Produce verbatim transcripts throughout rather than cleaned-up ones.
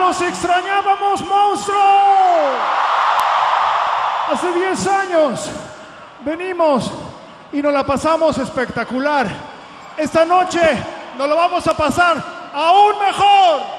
los extrañábamos, monstruo. Hace diez años venimos y nos la pasamos espectacular. Esta noche nos lo vamos a pasar aún mejor.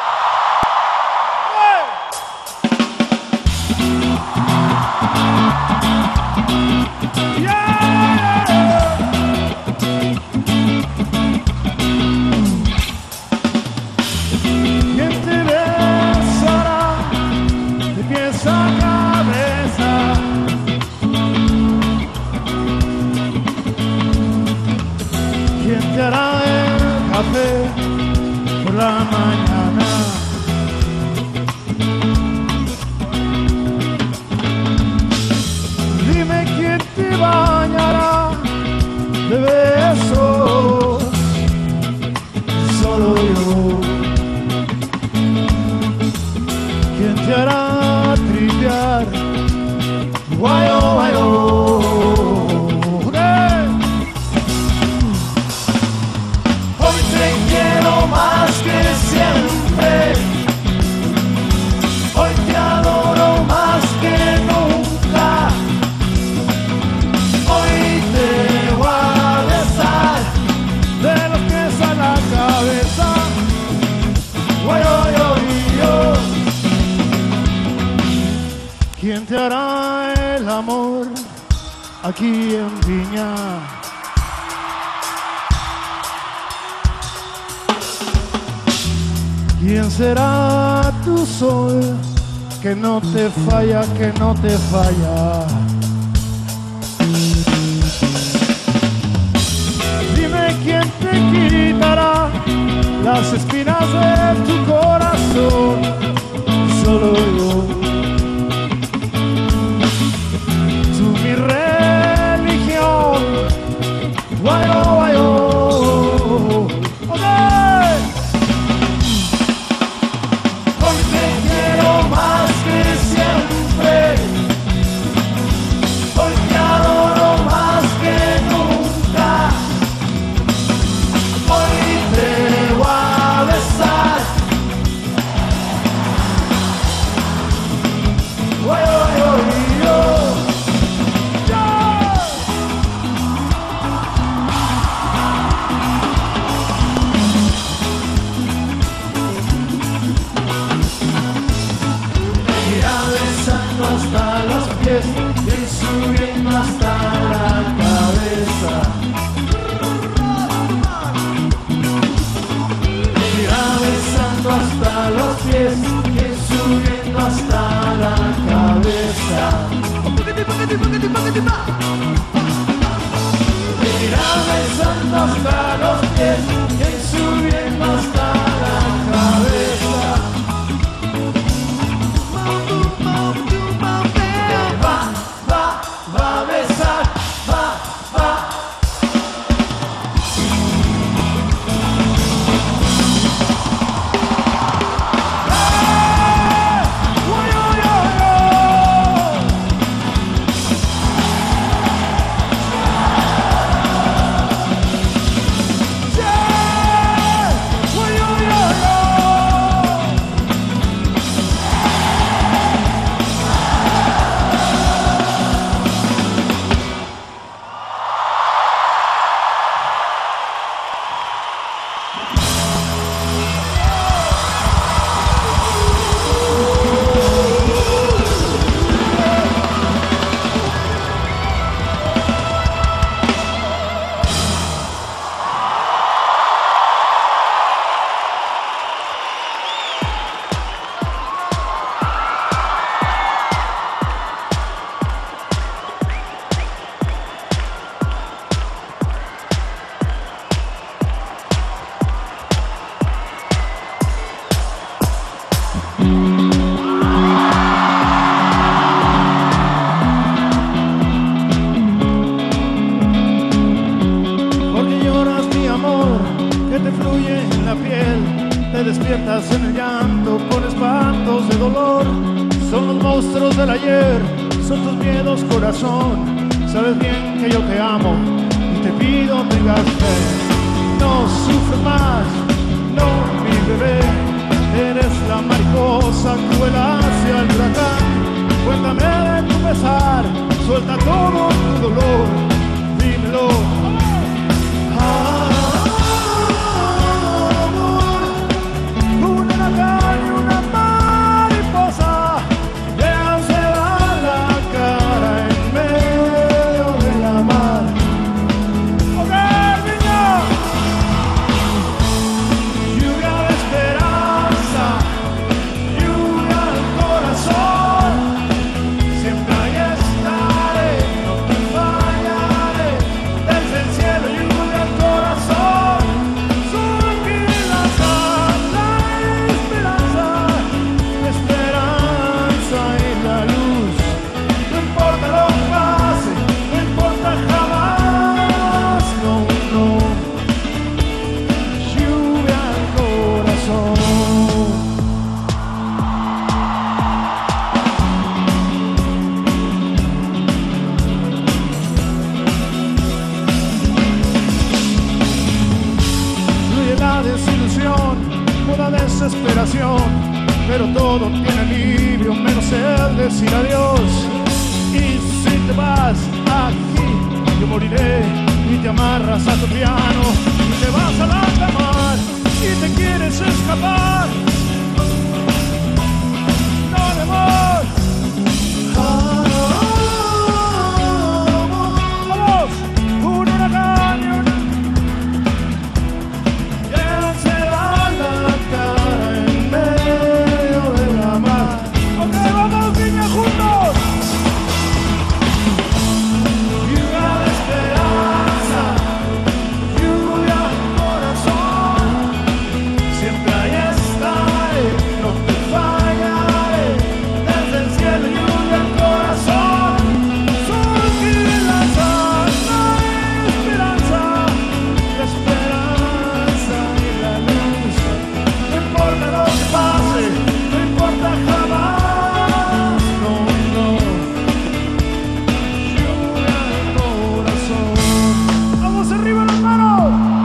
Por la mañana, dime quién te bañará de besos, solo yo. ¿Quién te hará tripear? Guayo, guayo. Más que siempre, hoy te adoro más que nunca. Hoy te voy a besar de los pies a la cabeza. Guay, yo, yo, yo. ¿Quién te hará el amor aquí en Viña? ¿Quién será tu sol que no te falla, que no te falla? Dime quién te quitará las espinas de tu corazón, solo yo. Tú mi religión, guayo, guayo. Más que siempre, hoy te adoro más que nunca. Hoy te voy a besar. Oy, oy, oy, oy. Hasta los pies y subiendo hasta la cabeza. Irá besando hasta los pies y subiendo hasta la cabeza. Irá besando hasta los pies y subiendo hasta la cabeza. Va a besar, va, va. ¡Eh! ¡Uy, uy, uy, uy! ¡Yeah! ¡Uy, uy, uy, uy! te despiertas en el llanto con espantos de dolor. Son los monstruos del ayer, son tus miedos, corazón. Sabes bien que yo te amo y te pido tengas fe. No sufres más, no, mi bebé, eres la mariposa sacude hacia el huracán. Cuéntame de tu pesar, suelta todo tu dolor, dímelo. Amor, un huracán y una mariposa llegan, se dan la cara en medio de la mar. ¡Ok, niña! Lluvia de esperanza, lluvia al corazón, siempre ahí estaré, no te fallaré, desde el cielo lluvia al corazón, solo que lanzar la esperanza, la esperanza y la luz, no importa lo que pase, no importa jamás, no, no, lluvia al corazón. Fluye la desilusión, toda desesperación, pero todo tiene alivio, menos el decir adiós. Y si te vas aquí, yo moriré y te amarras a tu piano y te vas al alta mar y te quieres escapar. No, mi amor. Vamos, un huracán y un llegan, se dan la cara en medio de la mar. Ok, vamos, niña, juntos. Lluvia de esperanza, lluvia al corazón, siempre ahí estaré, no te fallaré, desde el cielo lluvia al corazón, solo que lanzar la esperanza, la esperanza y la luz, no importa lo que pase, no importa jamás, no, no, lluvia al corazón. ¡Vamos arriba las manos!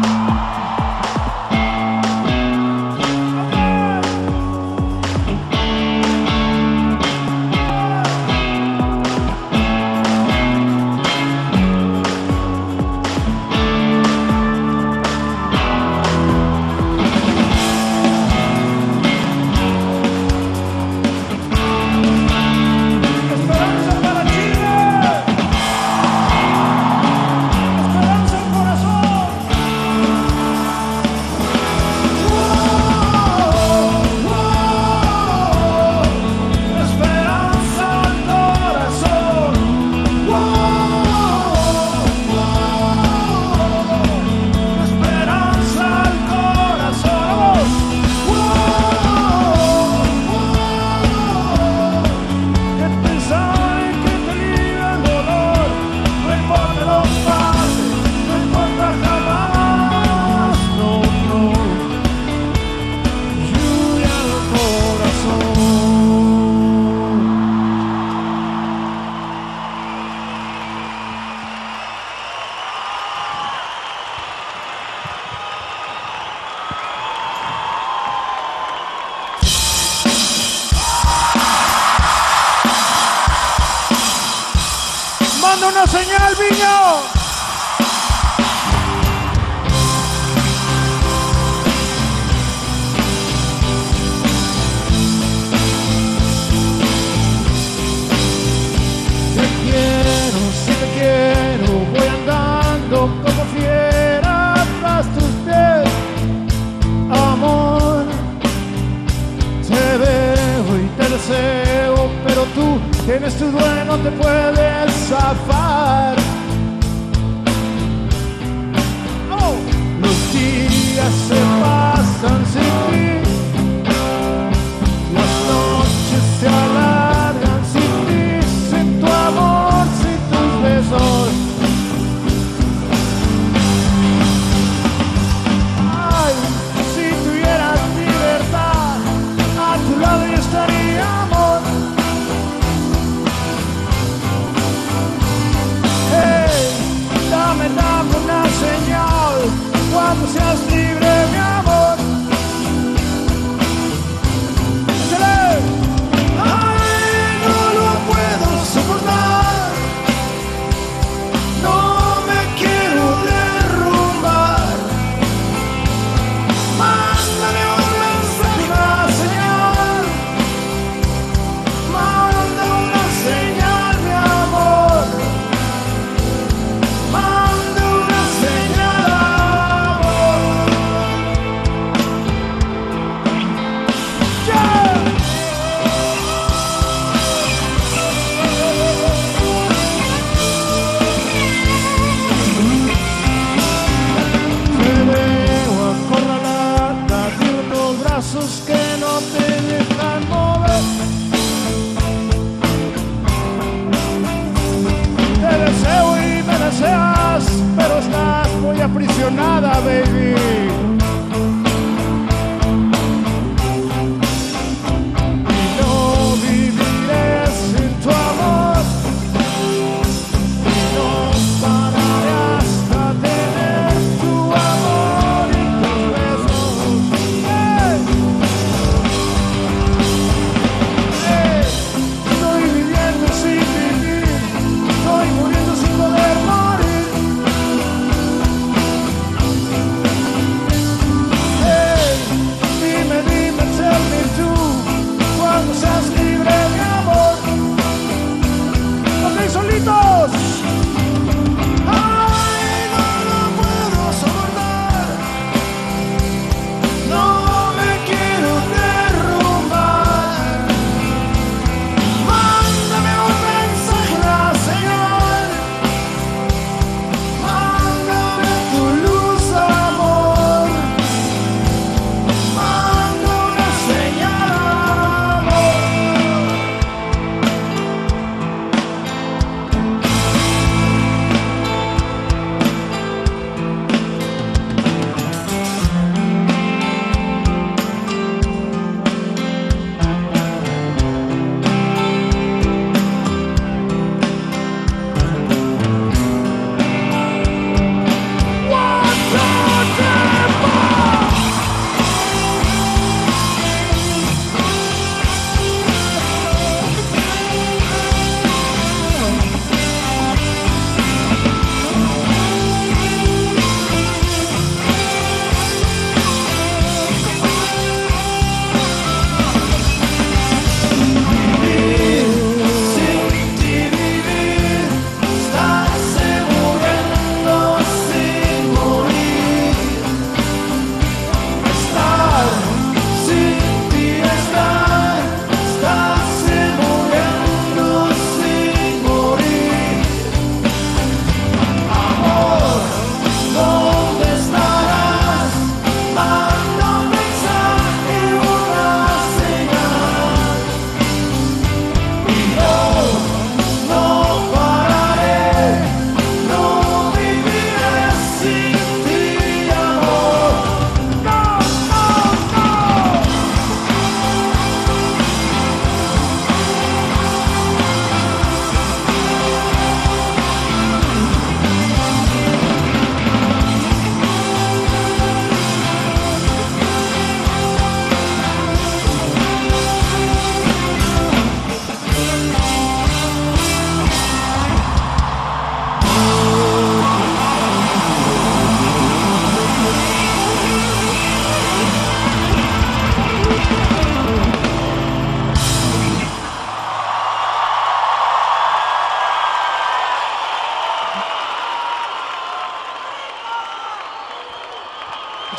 ¡Esperanza para Chile! ¡Esperanza al corazón! ¡Esperanza al corazón! ¡Esperanza al corazón! Que te sabe, que te libra el dolor, no importa lo que pase, no importa jamás, no, no, lluvia al corazón. ¡Manda una señal, Viño! Te quiero, si te quiero, voy andando como fiera tras tus pies, amor. Te veo y te deseo, pero tú tienes tu dueño, no te puedes zafar. Oh, los días se pasan sin ti, las noches se alargan sin ti, sin tu amor, sin tus besos. Ay, si tuvieras libertad, a tu lado yo estaría, amor.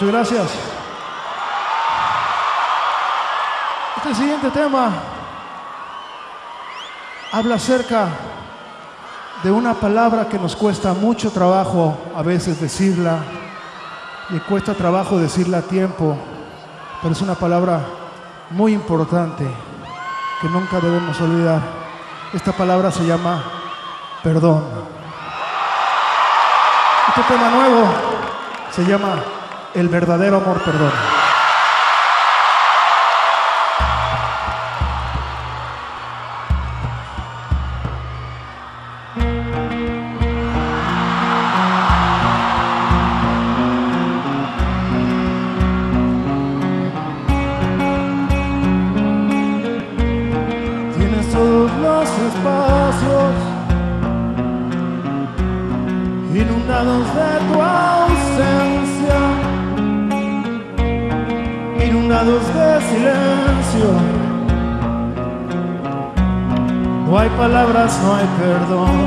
Muchas gracias. Este siguiente tema habla acerca de una palabra que nos cuesta mucho trabajo a veces decirla, y cuesta trabajo decirla a tiempo, pero es una palabra muy importante que nunca debemos olvidar. Esta palabra se llama perdón. Este tema nuevo se llama El verdadero amor perdón. Tienes todos los espacios inundados de tu ausencia, inundados de silencio. No hay palabras, no hay perdón.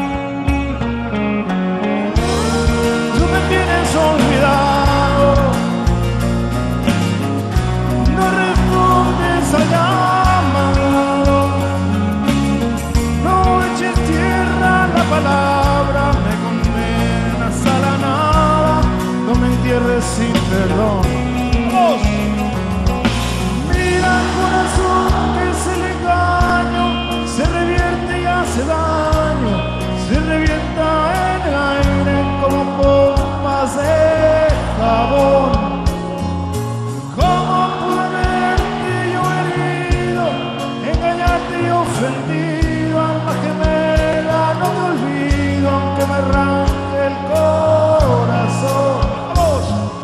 Tú me tienes olvidado, no respondes al llamado, no eches tierra la palabra, me condenas a la nada, no me entierres sin perdón. ¡Vamos! Mira el corazón que es el engaño, se revierte y hace daño, se revienta en el aire como pompas de jabón. ¿Cómo pude verte yo herido, engañarte y ofendido? Alma gemela, no te olvido, aunque me arranque el corazón. ¡Vamos!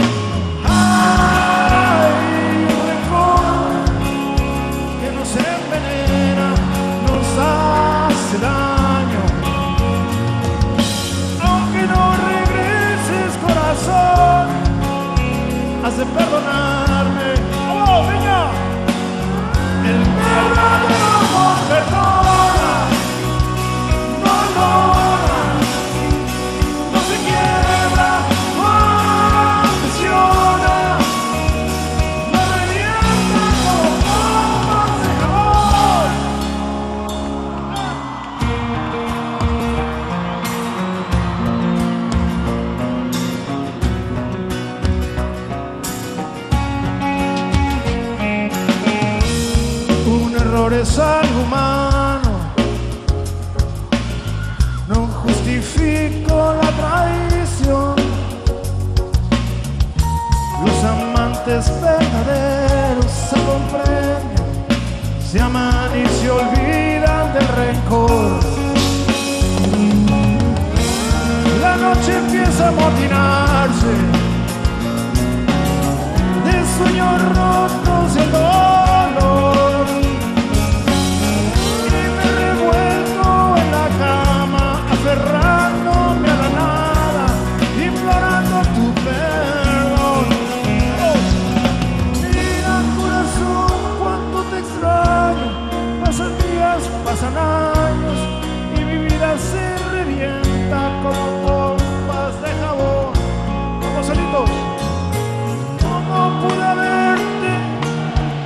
¡Ay! Un rencor que nos envenena, nos hace daño. Aunque no regreses, corazón, has de perdonarme. ¡Oh, venga! El verdadero amor perdona, no llora, no se quiebra, no presiona, no revienta como pompas de jabón. Un error es algo humano, no justifico la traición. Los amantes verdaderos se comprenden, se aman y se olvidan del rencor. La noche empieza a amotinarse de sueños rotos y el dolor, y me revuelco en la cama aferrándome a la nada, implorando tu perdón. Oh, mira corazón, cuánto te extraño, pasan días, pasan años y mi vida se revienta como pompas de jabón. Vamos solitos. ¿Cómo pude verte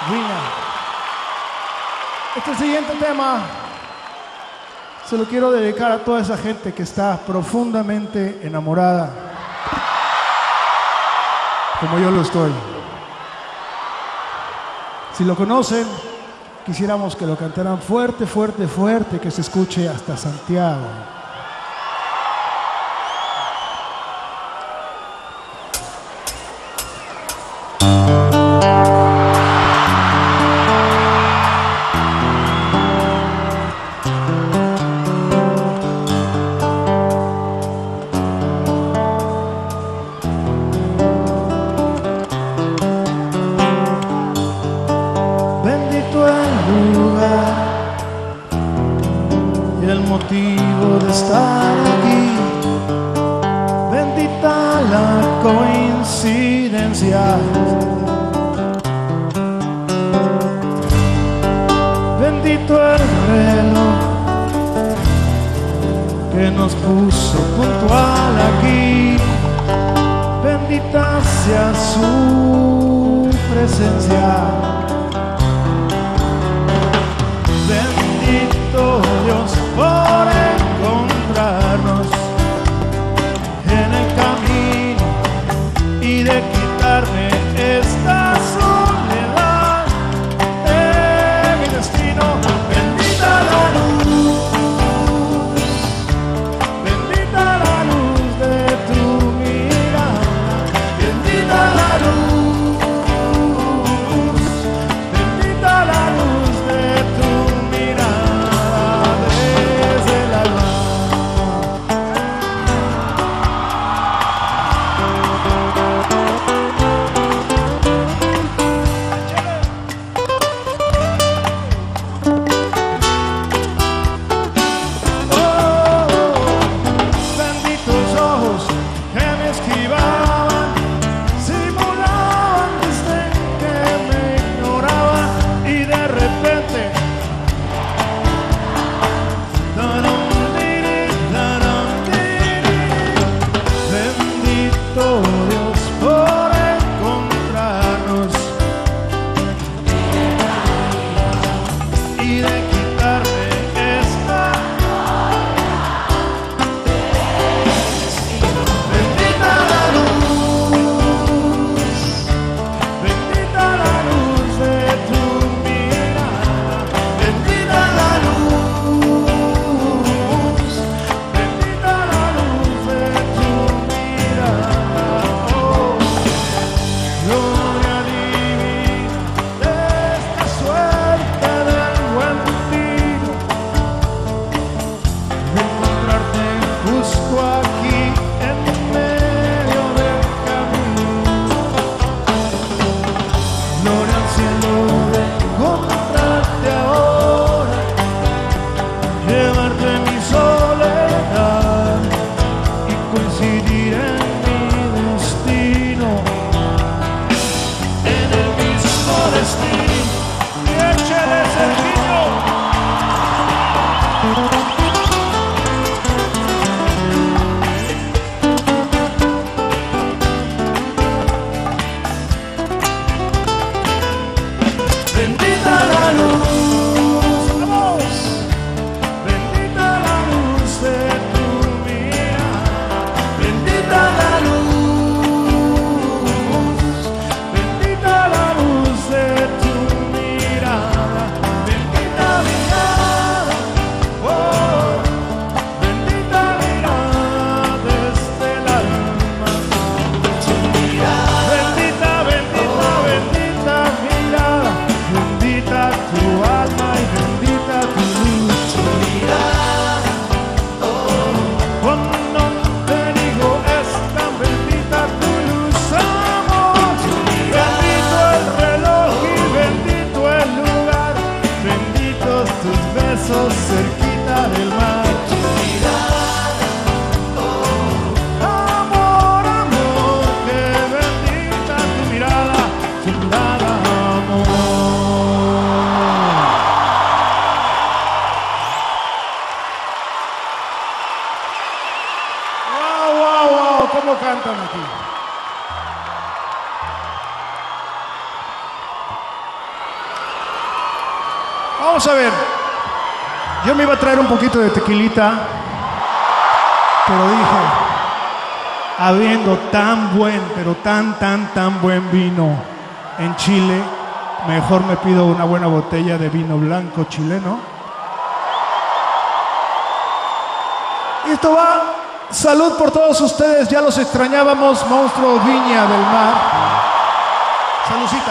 Viña. Este siguiente tema se lo quiero dedicar a toda esa gente que está profundamente enamorada, como yo lo estoy. Si lo conocen, quisiéramos que lo cantaran fuerte, fuerte, fuerte, que se escuche hasta Santiago. cantan aquí. Vamos a ver. Yo me iba a traer un poquito de tequilita, pero dije, habiendo tan buen, pero tan, tan, tan buen vino en Chile, mejor me pido una buena botella de vino blanco chileno. Y esto va, salud por todos ustedes, ya los extrañábamos, monstruos Viña del Mar. Saludcita.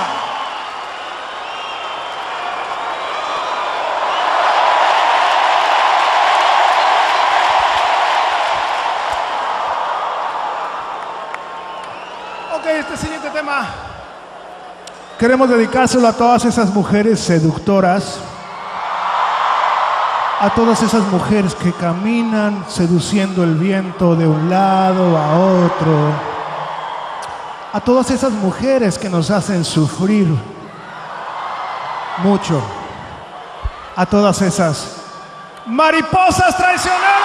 Ok, este siguiente tema queremos dedicárselo a todas esas mujeres seductoras, a todas esas mujeres que caminan seduciendo el viento de un lado a otro, a todas esas mujeres que nos hacen sufrir mucho, a todas esas mariposas traicioneras.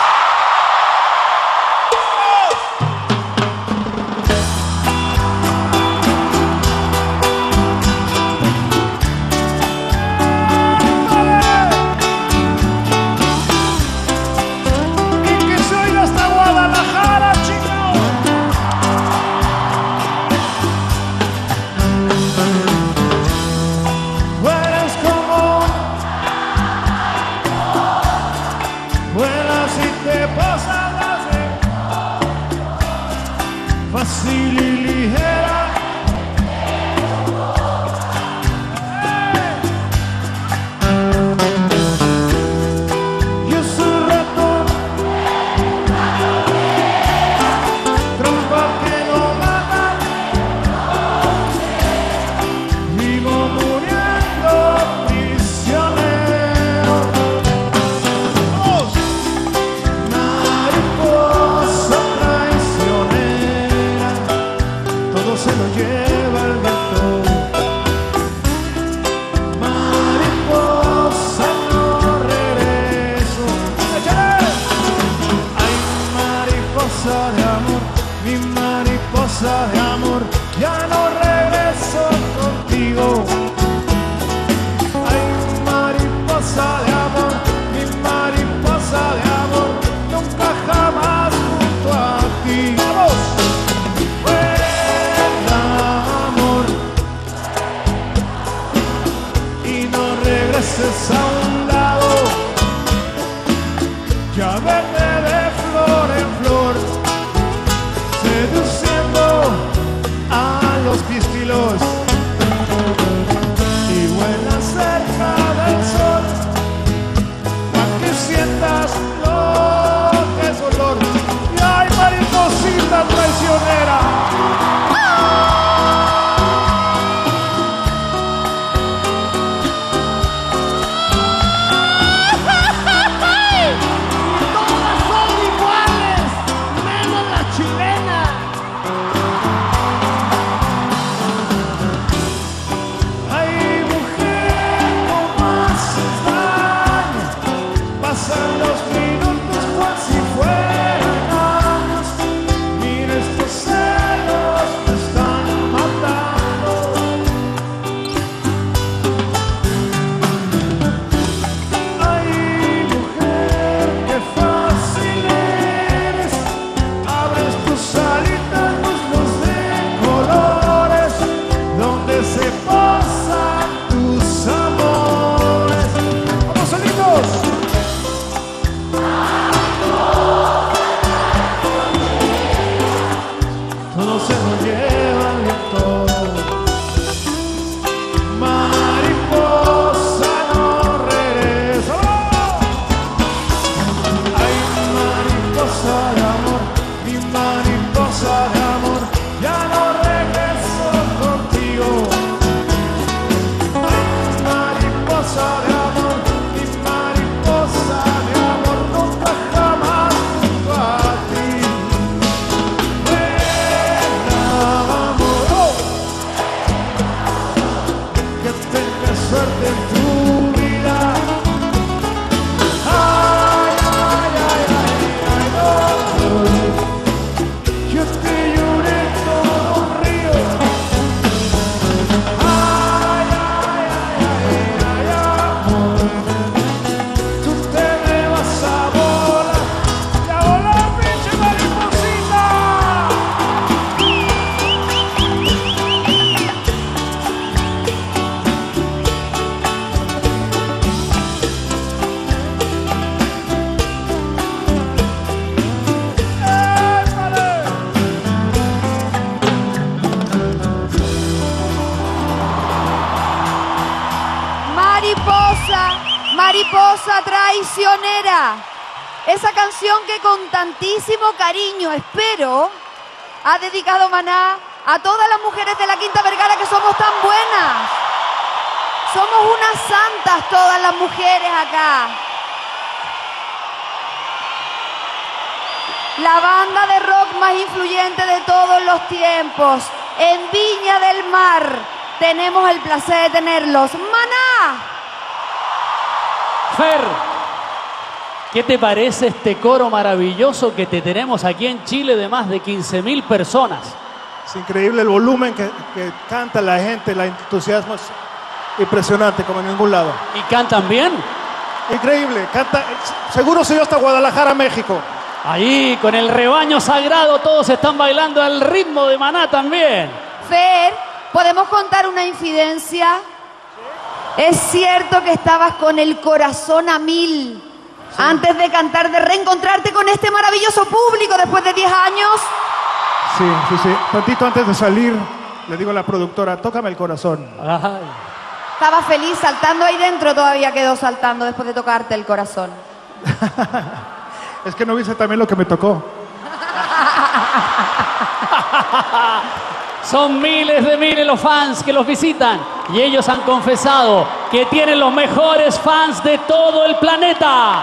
Fácil y ligera. Yo soy ratón, trampa que no mata, vivo muriendo prisionero. Vamos. Mariposa traicionera, todo se lo lleva el viento. Mariposa, no regreso. ¡Échale! Ay, mariposa de amor, mi mariposa de amor, ya no regreso contigo. Ay, mariposa de amor, mi mariposa de amor, nunca jamás junto a ti. ¡Vamos! A un lado, ya verde de flor en flor, seduciendo a los pistilos y vuela cerca del sol, para que sientas lo que es olor. Y ay, mariposita, Traicionera. Esa canción que con tantísimo cariño, espero, ha dedicado Maná a todas las mujeres de la Quinta Vergara que somos tan buenas. Somos unas santas todas las mujeres acá. La banda de rock más influyente de todos los tiempos. En Viña del Mar tenemos el placer de tenerlos. ¡Maná! Fer, ¿qué te parece este coro maravilloso que te tenemos aquí en Chile de más de quince mil personas? Es increíble el volumen que, que canta la gente, el entusiasmo es impresionante como en ningún lado. ¿Y cantan bien? Increíble, canta, seguro se dio hasta Guadalajara, México. Ahí, con el rebaño sagrado, todos están bailando al ritmo de Maná también. Fer, ¿podemos contar una infidencia? Es cierto que estabas con el corazón a mil sí. antes de cantar, de reencontrarte con este maravilloso público después de diez años. Sí, sí, sí. Tantito antes de salir, le digo a la productora, tócame el corazón. Ay. Estaba feliz saltando ahí dentro, todavía quedó saltando después de tocarte el corazón. Es que no viste también lo que me tocó. Son miles de miles los fans que los visitan y ellos han confesado que tienen los mejores fans de todo el planeta.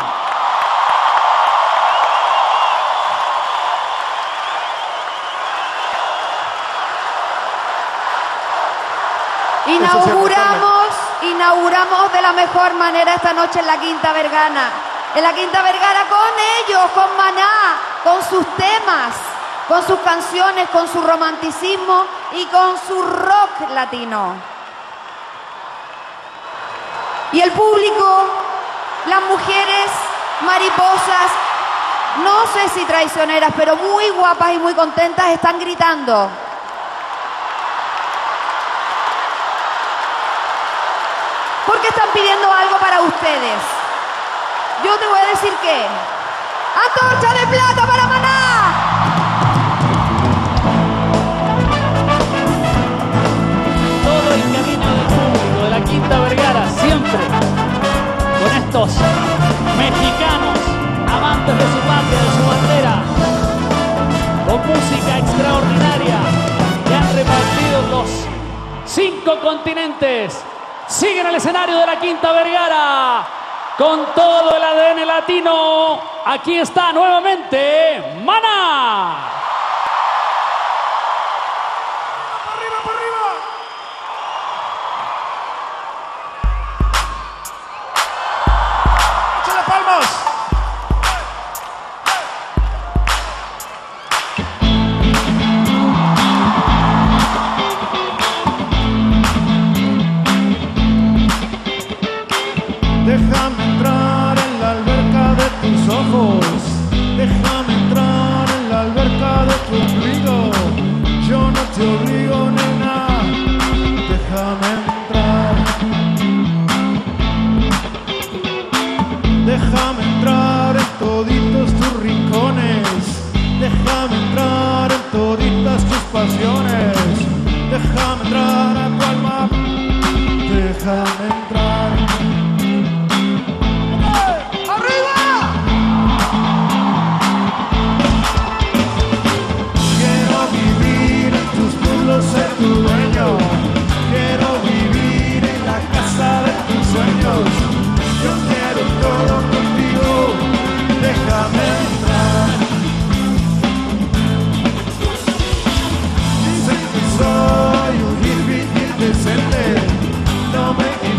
Inauguramos, inauguramos de la mejor manera esta noche en la Quinta Vergara. En la Quinta Vergara con ellos, con Maná, con sus temas, con sus canciones, con su romanticismo y con su rock latino. Y el público, las mujeres mariposas, no sé si traicioneras, pero muy guapas y muy contentas, están gritando. Porque están pidiendo algo para ustedes. Yo te voy a decir que ¡antorcha de plata para Maná! Todo el camino del público de la Quinta Vergara, siempre con estos mexicanos amantes de su patria, de su bandera, con música extraordinaria que han repartido los cinco continentes. Siguen el escenario de la Quinta Vergara con todo el A D N latino. Aquí está nuevamente Maná. ¡Arriba, para arriba! ¡Échale palmas! Déjame entrar en la alberca de tus ojos. Déjame entrar en la alberca de tu ombligo. Yo no te obligo, nena. Déjame entrar. Déjame entrar en toditos tus rincones. Déjame entrar en toditas tus pasiones. Déjame entrar a tu alma. Déjame entrar. Ser tu dueño, quiero vivir en la casa de tus sueños. Yo quiero todo contigo, déjame entrar. Dicen que soy un hippie indecente, no me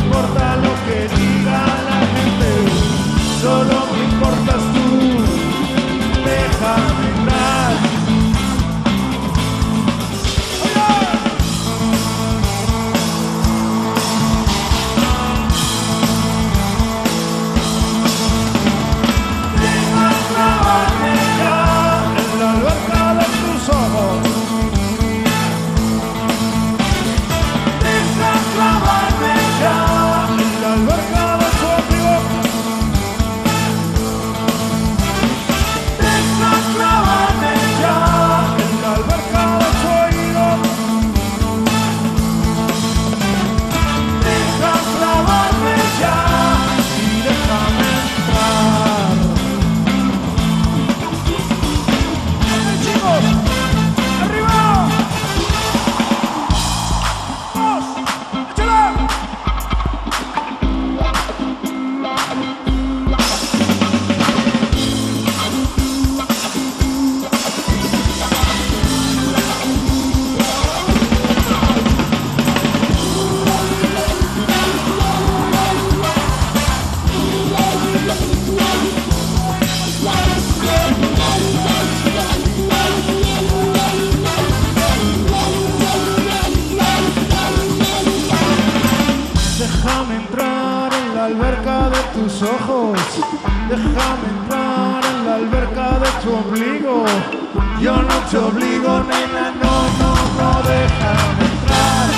te obligo, nena, no, no, no, déjame entrar.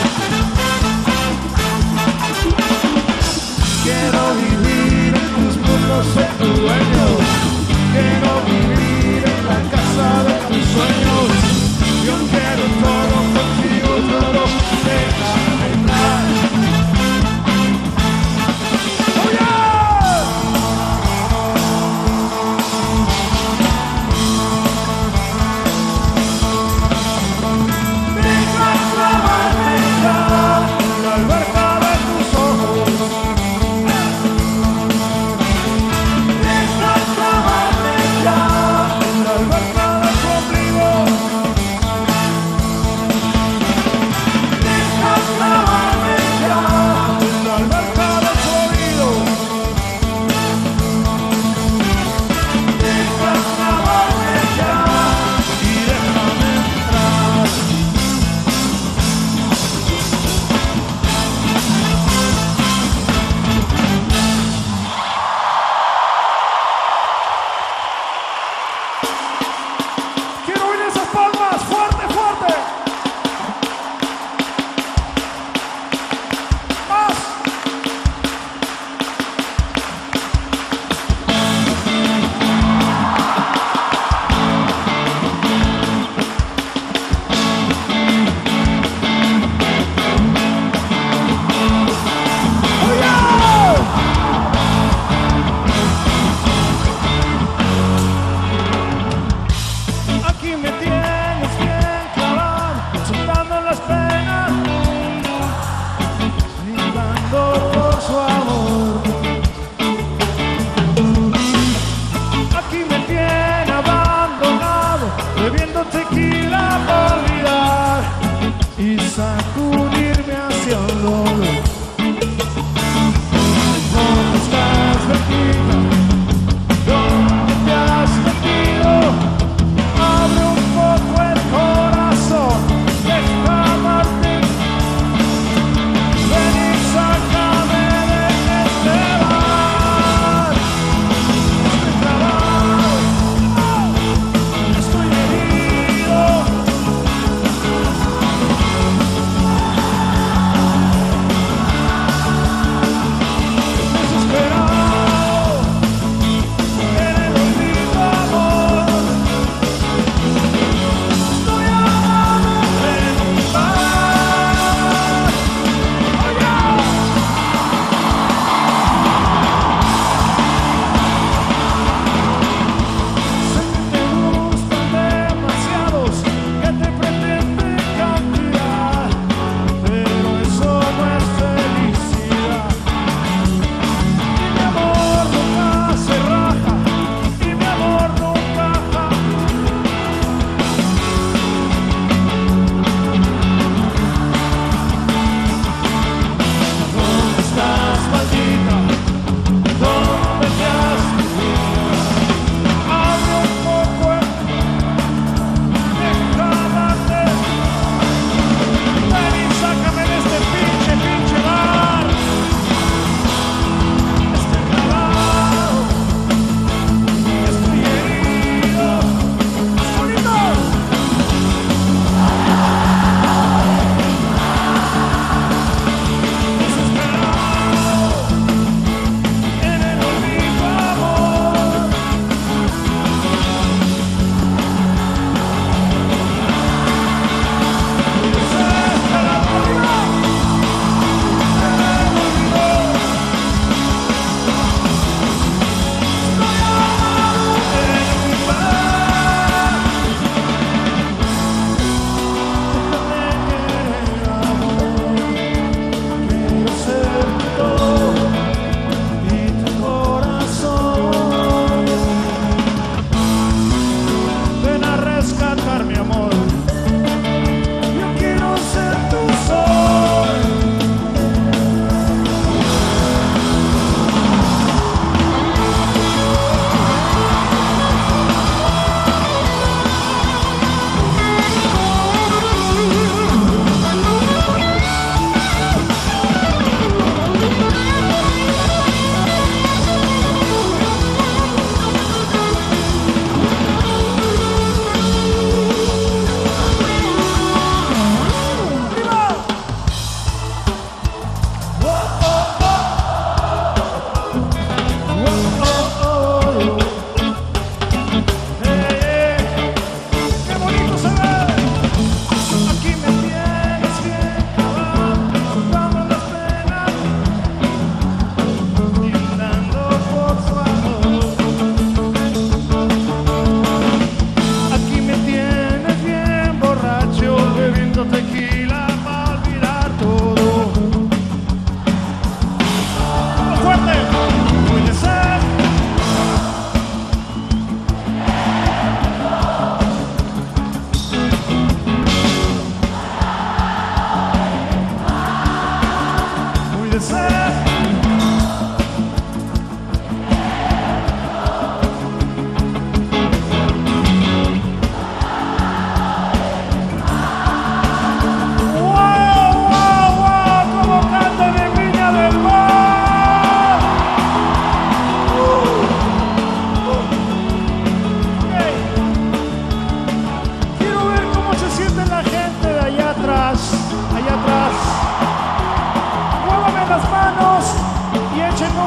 Quiero vivir en tus mundos, ser tu dueño. Quiero vivir en la casa de tus sueños. Yo quiero todo contigo, todo, déjame entrar. ¡Oh, yeah! La alberca de tus ojos, deja clavarme ya en la alberca de tu ombligo.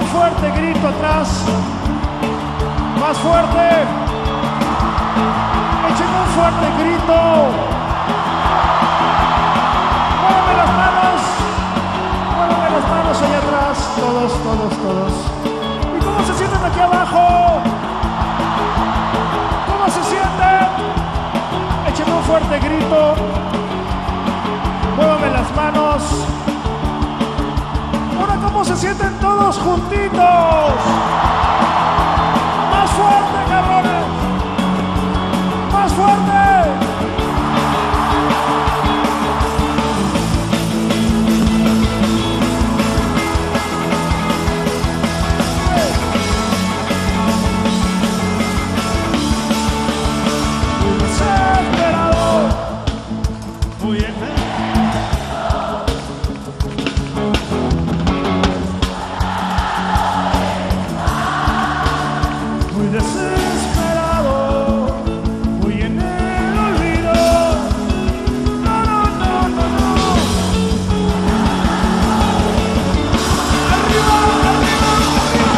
un fuerte grito atrás. Más fuerte. Échenme un fuerte grito. Muéveme las manos. Muéveme las manos allá atrás. Todos, todos, todos. ¿Y cómo se sienten aquí abajo? ¿Cómo se sienten? Échenme un fuerte grito. Muévame las manos. Ahora, ¿cómo se sienten todos juntitos? ¡Más fuerte, cabrones! ¡Más fuerte! Muy desesperado, muy enfermo. Desesperado, muy en el olvido. No, no, no, no, no. Arriba, arriba, arriba.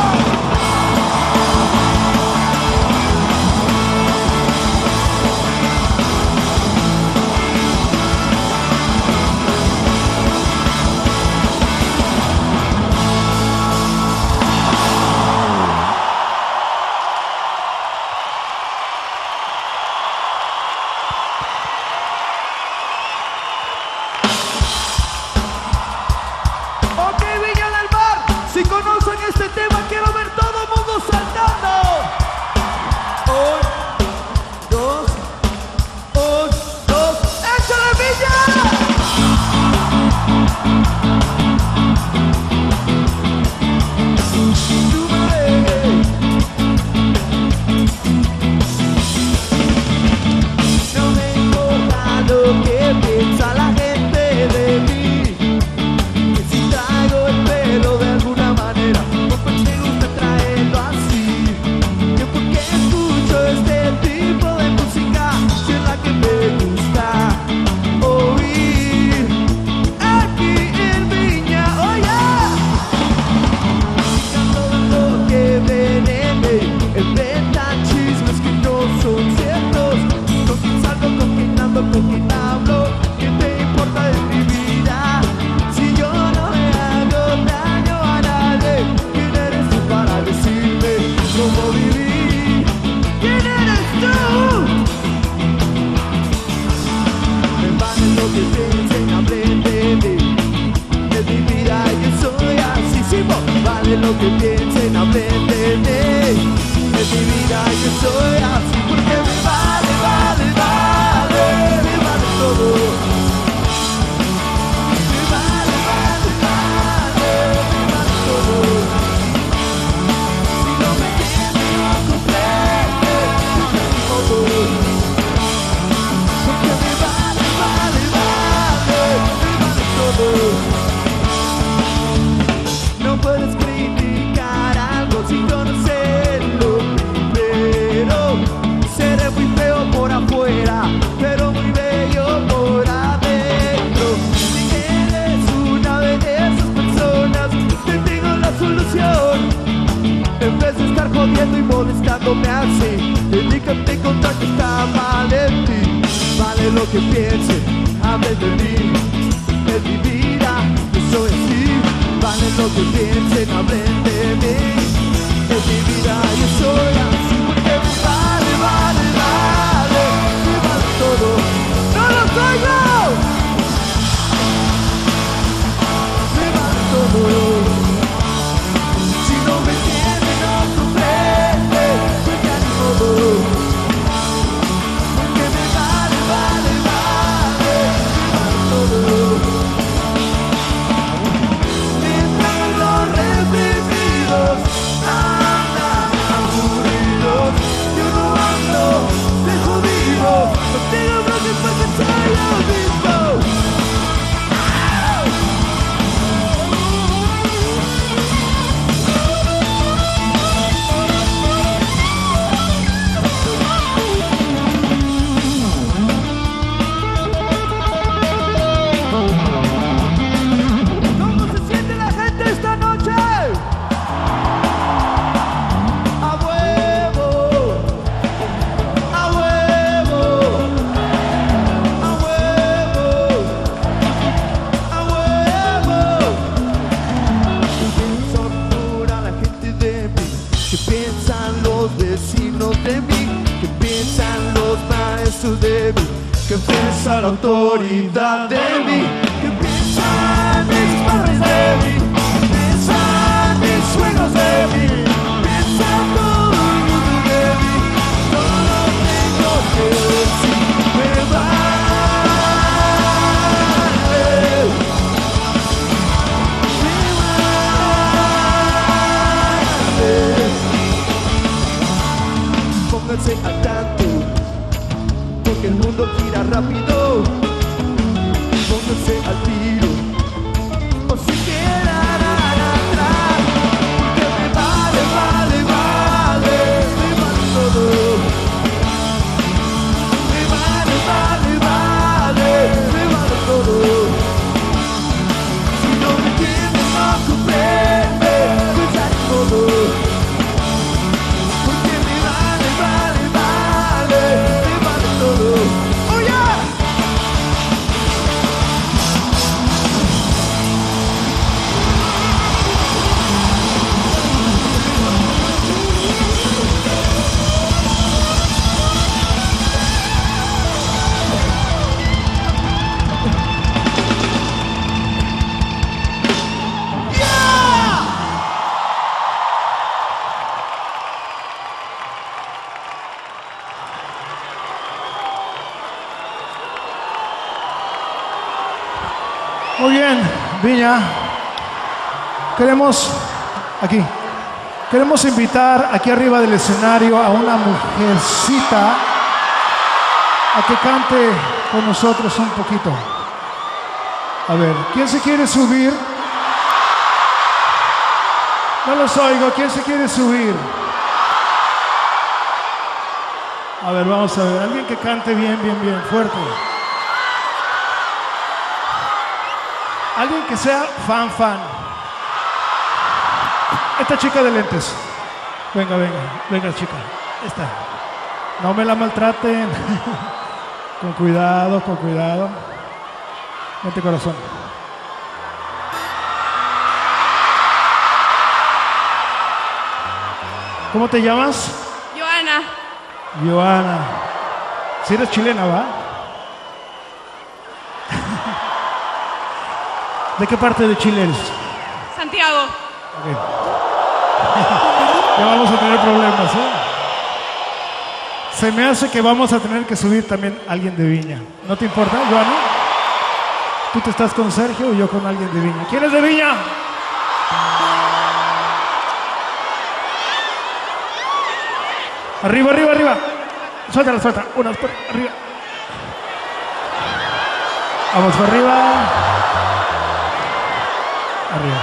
Ok, Viña del Mar, si conocen este tema, quiero ver todo el mundo saltando. Un, dos, un, dos, ¡échale, Viña! No me importa lo que piensa la gente de mí. De alguna manera, porque me gusta traerlo así. Que porque escucho este tipo de música, si es la que me gusta oír aquí en Viña, oh yeah. Todo lo que ven en mí, inventan chismes que no son ciertos. Con quién salgo, con quién ando, con quién hablo, ¿qué te importa de mi vida? Si yo no me hago daño a nadie, ¿quién eres tú para decirme cómo vivir? ¿Quién eres tú? Me vale lo que piensen, hablen de mí. De mi vida yo soy así, sí, me vale lo que piensen, hablen de mí. De mi vida yo soy así, porque me vale, vale, vale, me vale todo. Me vale, vale, vale, me vale todo. Si no me entiendes, no comprendes, no te modo. Porque me vale, vale, vale, me vale todo. No puedes criticar algo sin conocerlo primero. Seré muy feo por afuera, pero muy bello por adentro. Si eres una de esas personas, te digo la solución. En vez de estar jodiendo y molestándome así, dedícate a contar que está mal en ti. Vale lo que piense, hable de mí. Es mi vida, yo soy así. Vale lo que piensen, hablen de mí. Es mi vida, yo soy así. Porque me vale, vale, vale, me vale todo. ¡No lo oigo! Me vale todo. Si no me entiende, no comprende, pues ya ni modo. Porque me vale, vale, vale, me vale todo. Mientras los reprimidos andan a morir. que piensa la autoridad de mí, que piensa en mis padres de mí, piensa en mis sueños de mí, piensa todo el mundo de mí, todo tengo que decir, me vale, me vale. Pónganse al tanto, porque el mundo gira rápido. Pónganse al tiro, o si quedarán atrás, porque me vale, vale, vale, me vale todo. Me vale, vale, vale, me vale todo. Si no me entiendes, no comprende, pues ya ni modo. Porque me vale, vale, vale, me vale todo. ¡Oh, yeah! Muy bien, Viña. Queremos, aquí, queremos invitar aquí arriba del escenario a una mujercita a que cante con nosotros un poquito. A ver, ¿quién se quiere subir? No los oigo, ¿quién se quiere subir? A ver, vamos a ver, alguien que cante bien, bien, bien, fuerte. Alguien que sea fan, fan. Esta chica de lentes. Venga, venga, venga, chica. Esta. No me la maltraten. Con cuidado, con cuidado. Vente, corazón. ¿Cómo te llamas? Joana. Joana. Si eres chilena, ¿va? ¿De qué parte de Chile eres? Santiago. Okay. Ya vamos a tener problemas, ¿eh? Se me hace que vamos a tener que subir también a alguien de Viña. ¿No te importa, Joana? ¿Tú te estás con Sergio o yo con alguien de Viña? ¿Quién es de Viña? Arriba, arriba, arriba. Suéltala, suelta. Una, dos, arriba. Vamos para arriba. Arriba.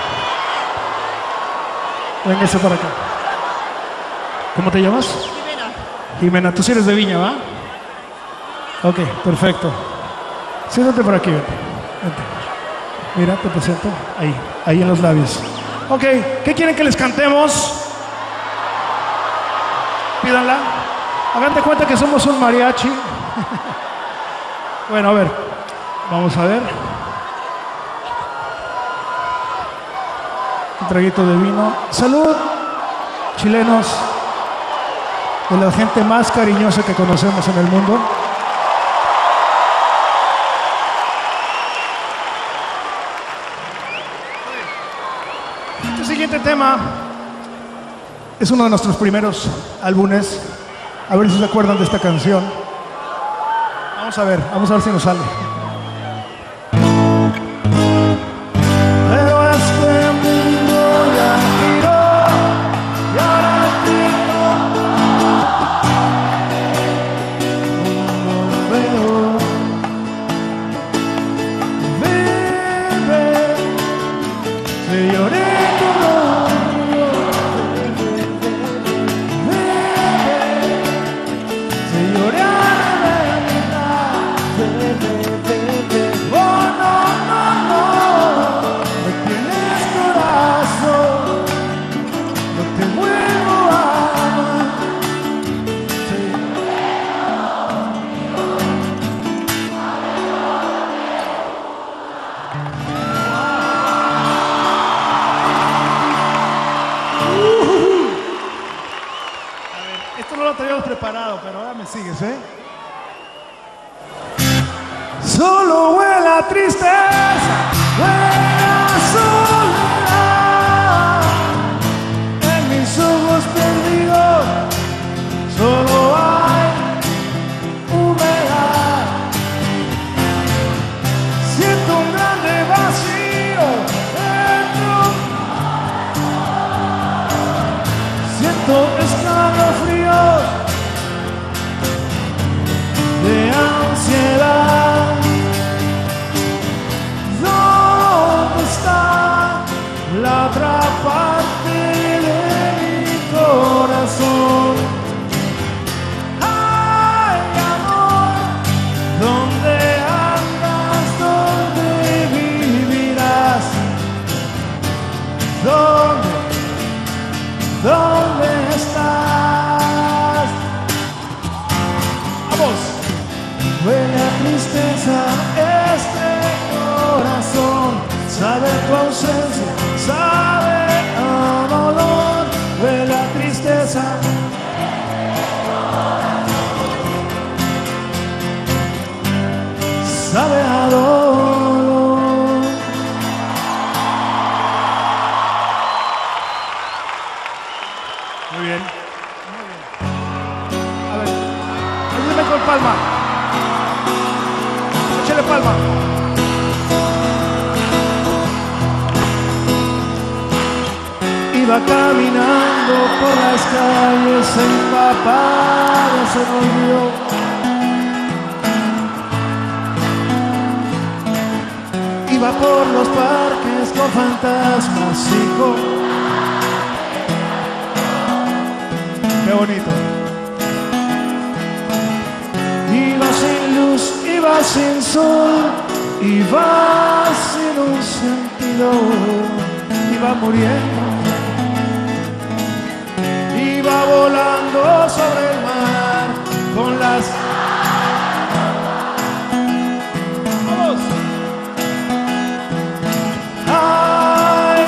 Véngase para acá. ¿Cómo te llamas? Jimena. Jimena, tú sí eres de Viña, ¿va? Ok, perfecto. Siéntate por aquí, vente. Vente. Mira, te presento. Ahí, ahí en los labios. Ok, ¿qué quieren que les cantemos? Pídanla. Hagan de cuenta que somos un mariachi. Bueno, a ver. Vamos a ver. Un traguito de vino. Salud, chilenos, de la gente más cariñosa que conocemos en el mundo. Este siguiente tema es uno de nuestros primeros álbumes. A ver si se acuerdan de esta canción. Vamos a ver, vamos a ver si nos sale. Esto no lo teníamos preparado, pero ahora me sigues, ¿eh? Solo huele a tristeza, huele a soledad. En mis ojos perdidos solo hay humedad. Siento un grande vacío dentro. Siento escalofríos de ansiedad. ¿Dónde está la otra parte de mi corazón? Ay, amor, ¿dónde andas? ¿Dónde vivirás? ¿Dónde? ¿Dónde estás? ¡Vamos! Huele a tristeza este corazón, sabe tu ausencia, sabe a dolor. Huele a tristeza, sabe a dolor. Muy bien, muy bien. A ver, ayúdame con palma. Échale palma. Iba caminando por las calles empapada, se me olvidó. Iba por los parques con fantasmas y con... Qué bonito. Iba sin luz, iba sin sol, iba sin un sentido, iba muriendo, iba volando sobre el mar con las... ¡Vamos! ¡Ay,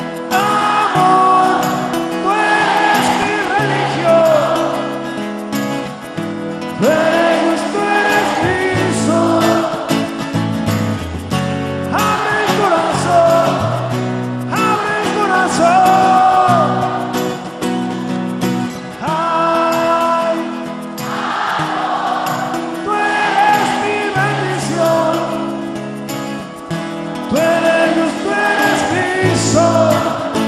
amor! Tú eres mi religión, tú eres, tú eres mi sol. Abre el corazón, abre el corazón. Ay, tú eres mi bendición, tú eres luz, tú eres mi sol.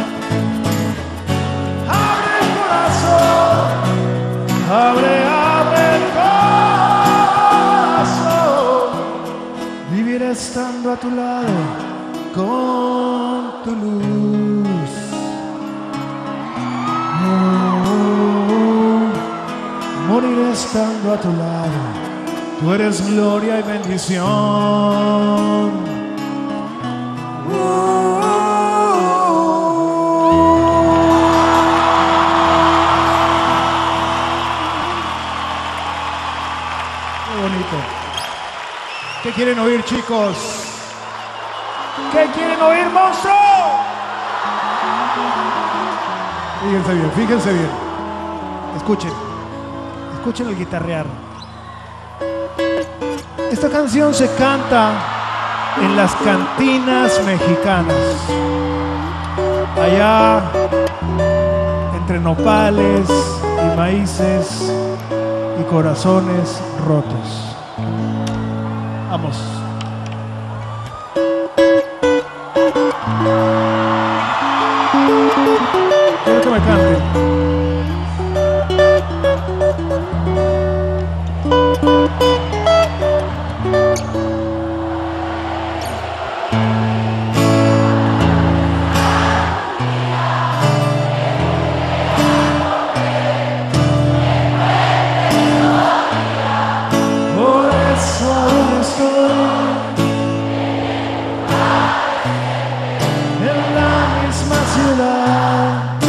Abre el corazón, abre, abre el corazón. Vivir estando a tu lado con tu luz. Oh, morir estando a tu lado. Tú eres gloria y bendición. Qué bonito. ¿Qué quieren oír, chicos? ¿Qué quieren oír, monstruo? Fíjense bien, fíjense bien. Escuchen. Escuchen el guitarrear. Esta canción se canta en las cantinas mexicanas. Allá entre nopales y maíces y corazones rotos. Vamos. Quiero que me canten. Por eso aún estoy en la misma ciudad,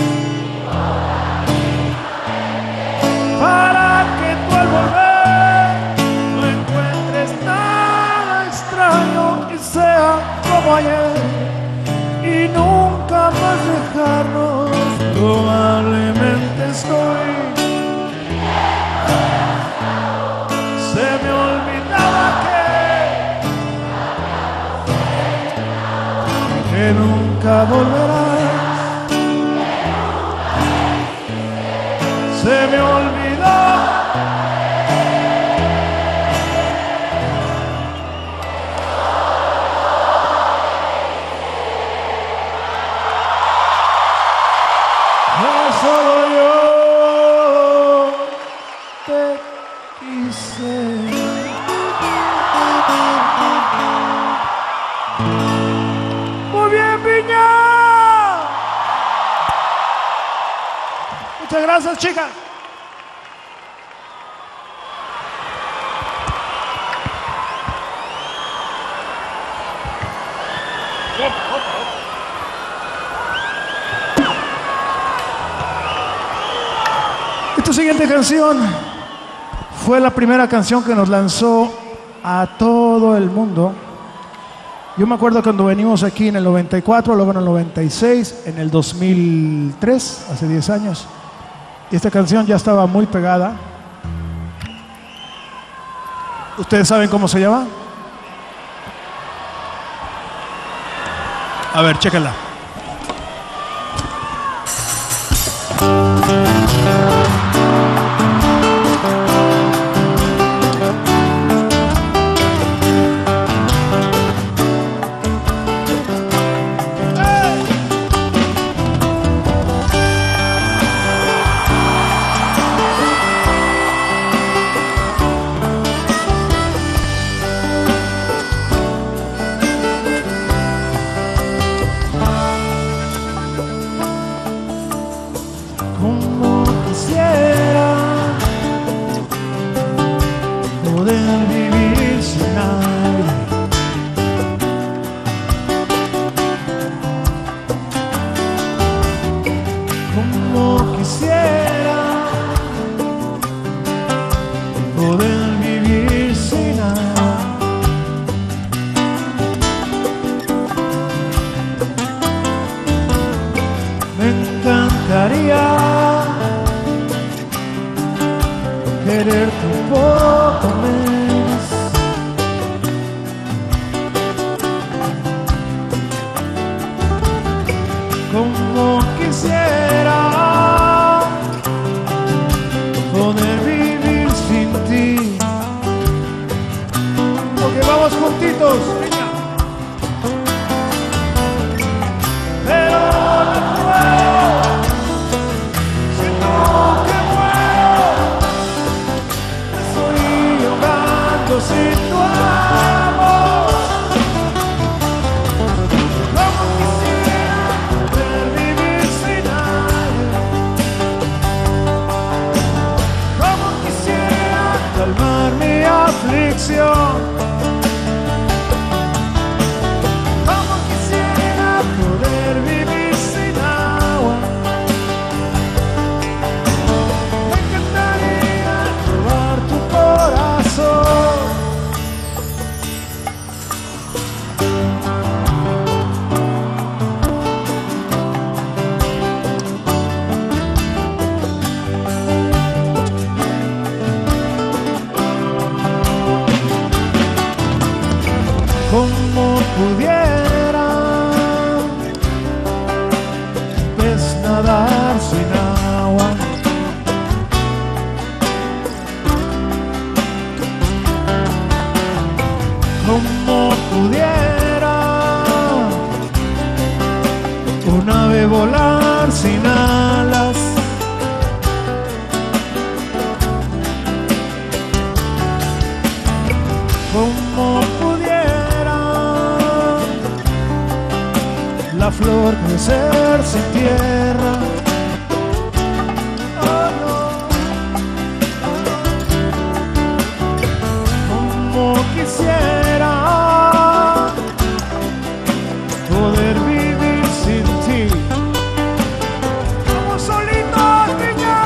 para que tú al volver no encuentres nada extraño y sea como ayer y nunca más dejarnos. Probablemente estoy, se me olvidaba que nunca volverás. Se me olvidó. No solo yo te quise. Muy bien, Piña. Muchas gracias, chicas. Esta siguiente canción fue la primera canción que nos lanzó a todo el mundo. Yo me acuerdo cuando venimos aquí en el noventa y cuatro, luego en el noventa y seis, en el dos mil tres, hace diez años. Y esta canción ya estaba muy pegada. ¿Ustedes saben cómo se llama? A ver, chéquenla. Quererte un poco más, como quisiera poder vivir sin ti. Ok, vamos juntitos. Pero no puedo, siento que sin tu amor, como quisiera poder vivir sin nadie, como quisiera calmar mi aflicción, como quisiera poder vivir sin agua. Me encantaría robar tu corazón. Como pudiera pues nadar sin agua, como pudiera un ave volar sin alas, como la flor crecer sin tierra. Oh, no. Como quisiera poder vivir sin ti. Vamos solitos, niños.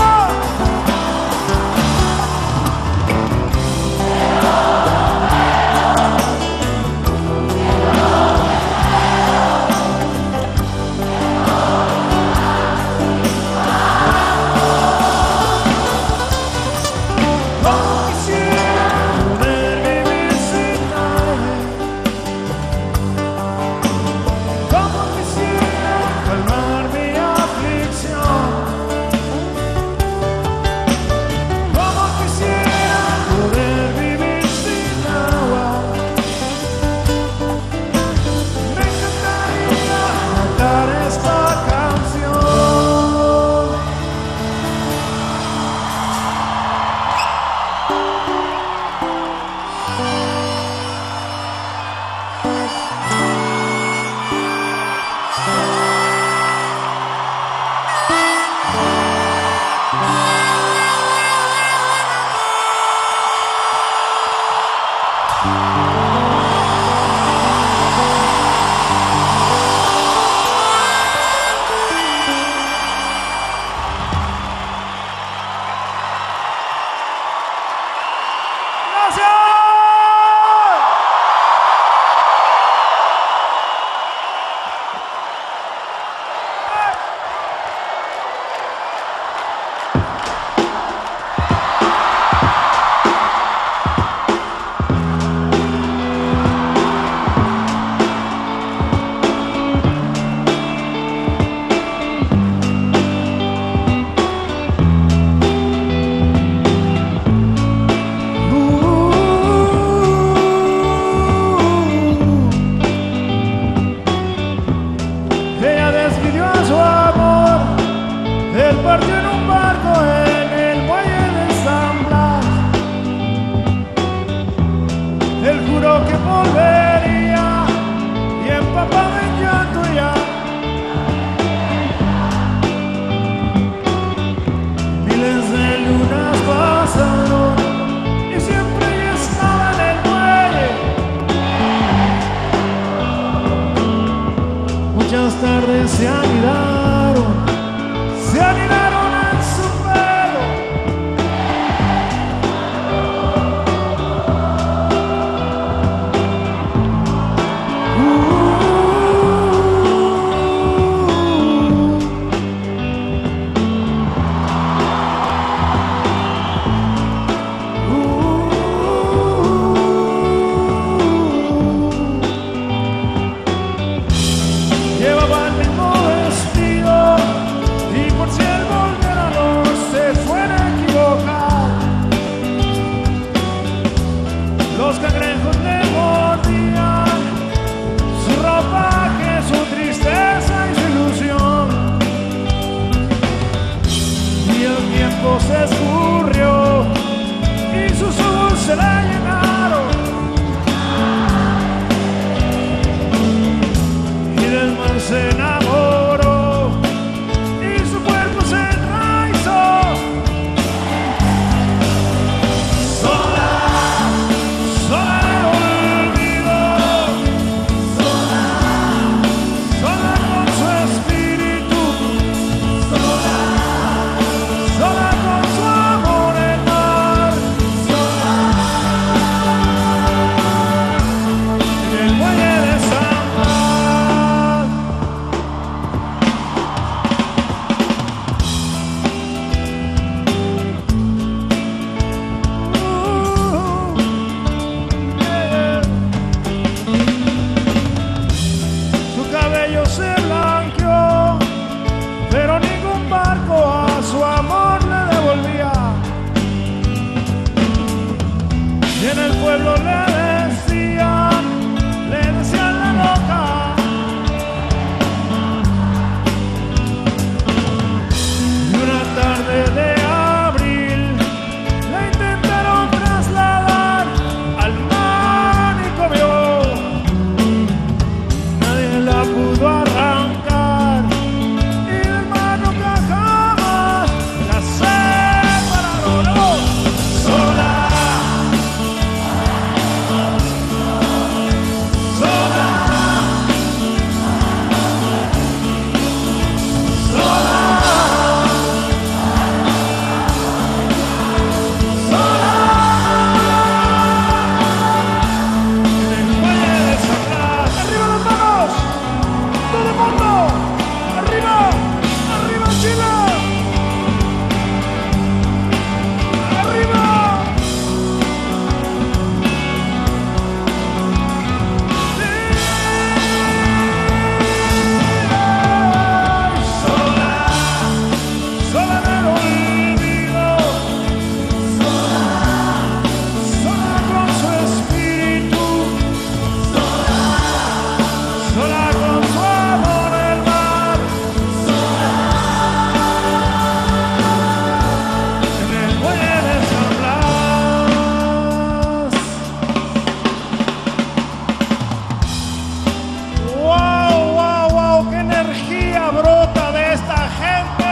Como que se anidaron, se anidaron en su pelo. Llevaba el mismo vestido y por si el volviera no se fuera a equivocar, los cangrejos le mordían su ropaje, su tristeza y su ilusión, y el tiempo se escurrió y sus ojos se la llenaron. Se enamoró y su cuerpo se enraizó. Sola, sola de olvido, sola, sola con su espíritu, sola, sola con su amor en mar, sola, en el muelle de San se blanqueó, pero ningún barco a su amor le devolvía. Y en el pueblo le decían, le decían la loca. Y una tarde de abril la intentaron trasladar al manicomio. Nadie la pudo arrancar y del mar nunca jamás la separaron. ¡Oh! Sola, sola, sola, sola, en el muelle de San Blas. ¡Arriba las manos! ¡Todo el mundo! ¡Arriba! ¡Arriba Chile! ¡Arriba! Sola, sola del olvido, sola, sola con su espíritu, sola, sola con su amor el mar, sola, en el muelle de San Blas. ¡Wow, wow, wow! ¡Qué energía brota de esta gente!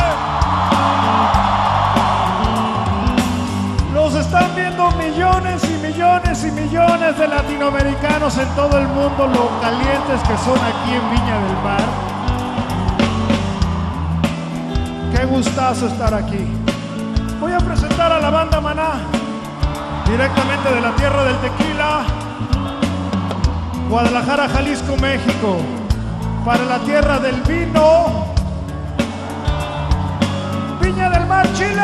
Los están viendo millones y millones y millones de latinoamericanos en todo el mundo, lo calientes que son aquí en Viña del Mar. Qué gustazo estar aquí. Voy a presentar a la banda Maná, directamente de la tierra del tequila, Guadalajara, Jalisco, México, para la tierra del vino, Viña del Mar, Chile.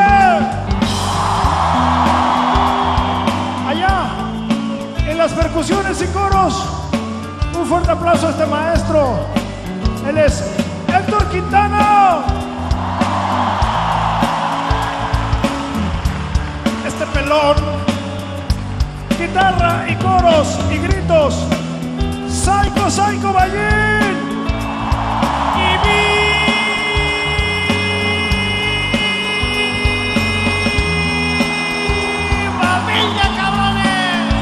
Allá, en las percusiones y coros, un fuerte aplauso a este maestro. Él es Héctor Quintana. Este pelón, guitarra y coros y gritos, Psycho, Psycho Ballín. Y ¡viva Viña, cabrones!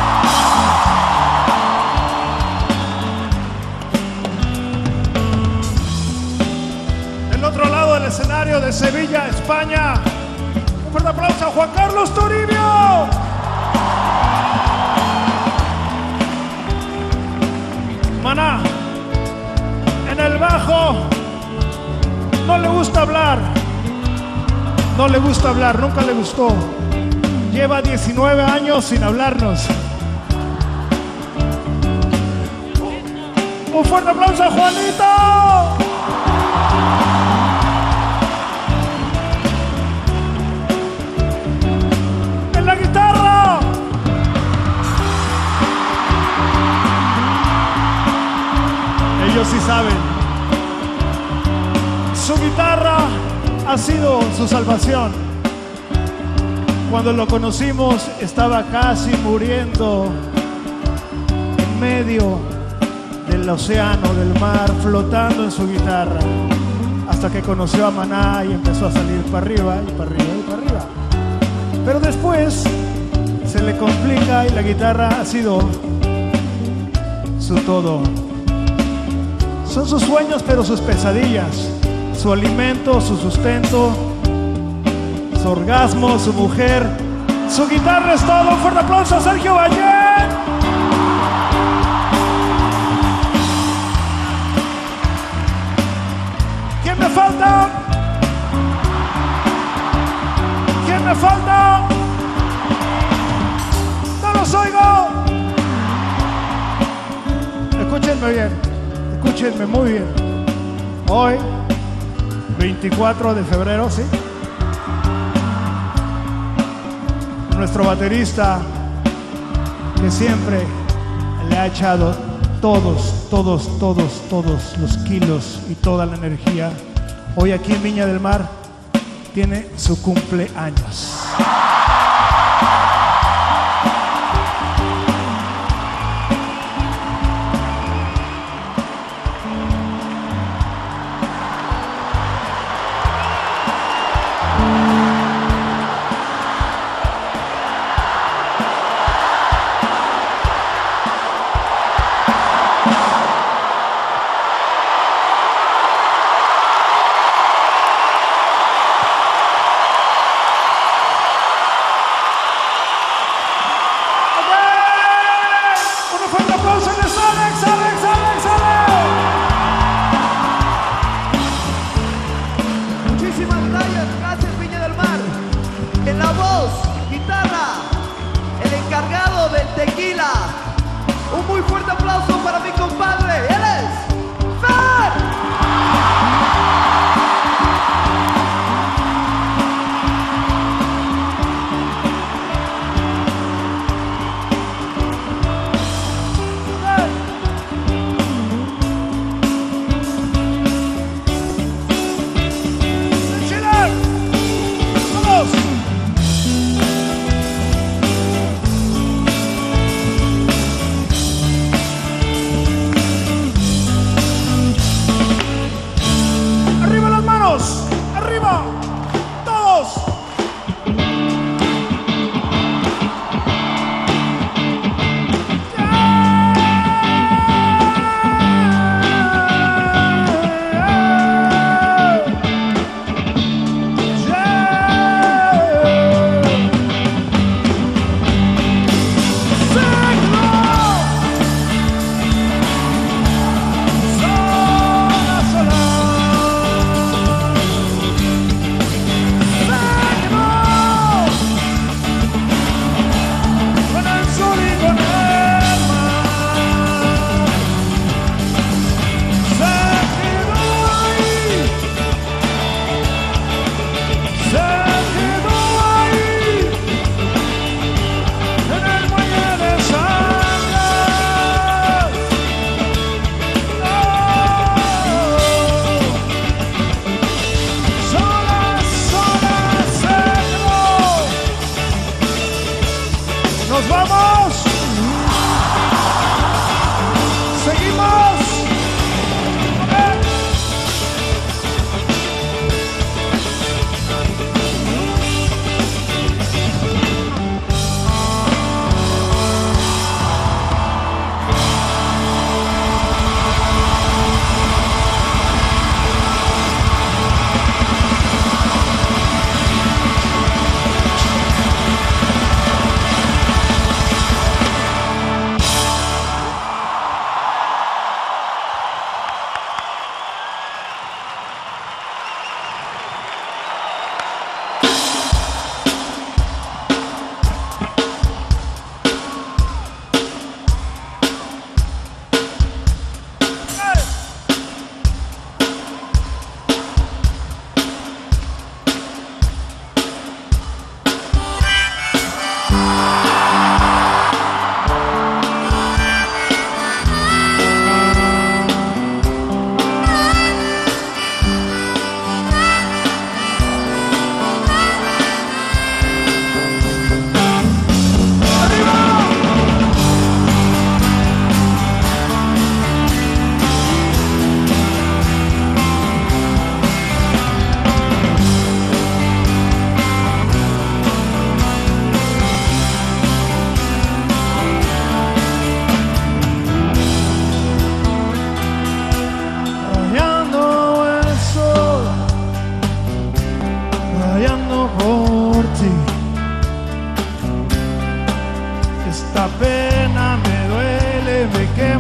Del otro lado del escenario de Sevilla, España, un fuerte aplauso a Juan Carlos Toribio. Maná, en el bajo, no le gusta hablar, nunca le gustó. Lleva diecinueve años sin hablarnos. Un fuerte aplauso a Juanito. En la guitarra. Ellos sí saben. Su guitarra ha sido su salvación. Cuando lo conocimos estaba casi muriendo en medio del océano, del mar, flotando en su guitarra, hasta que conoció a Maná y empezó a salir para arriba y para arriba y para arriba. Pero después se le complica y la guitarra ha sido su todo. Son sus sueños, pero sus pesadillas, su alimento, su sustento, su orgasmo, su mujer, su guitarra es todo. Un fuerte aplauso a Sergio Valle. ¿Quién me falta? ¿Quién me falta? No los oigo. Escúchenme bien, escúchenme muy bien. Hoy, veinticuatro de febrero, ¿sí? Nuestro baterista, que siempre le ha echado todos, todos, todos, todos los kilos y toda la energía, hoy aquí en Viña del Mar tiene su cumpleaños.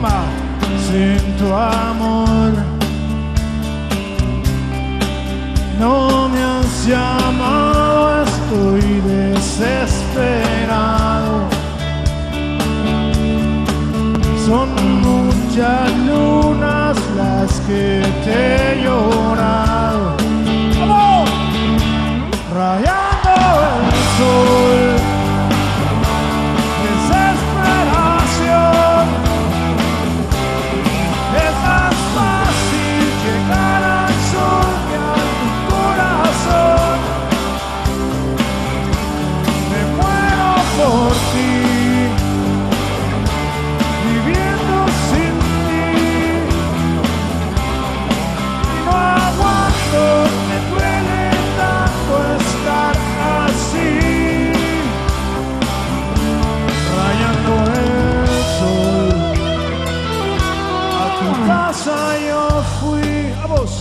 llama Sin tu amor. No me has llamado, estoy desesperado. Son muchas lunas las que te he llorado. ¡Vamos! Rayando el sol, desesperación. Es más fácil llegar al sol que a tu corazón. Me muero por ti, viviendo sin ti, y no aguanto, me duele tanto estar así, rayando el sol. A tu casa yo fui, a vos.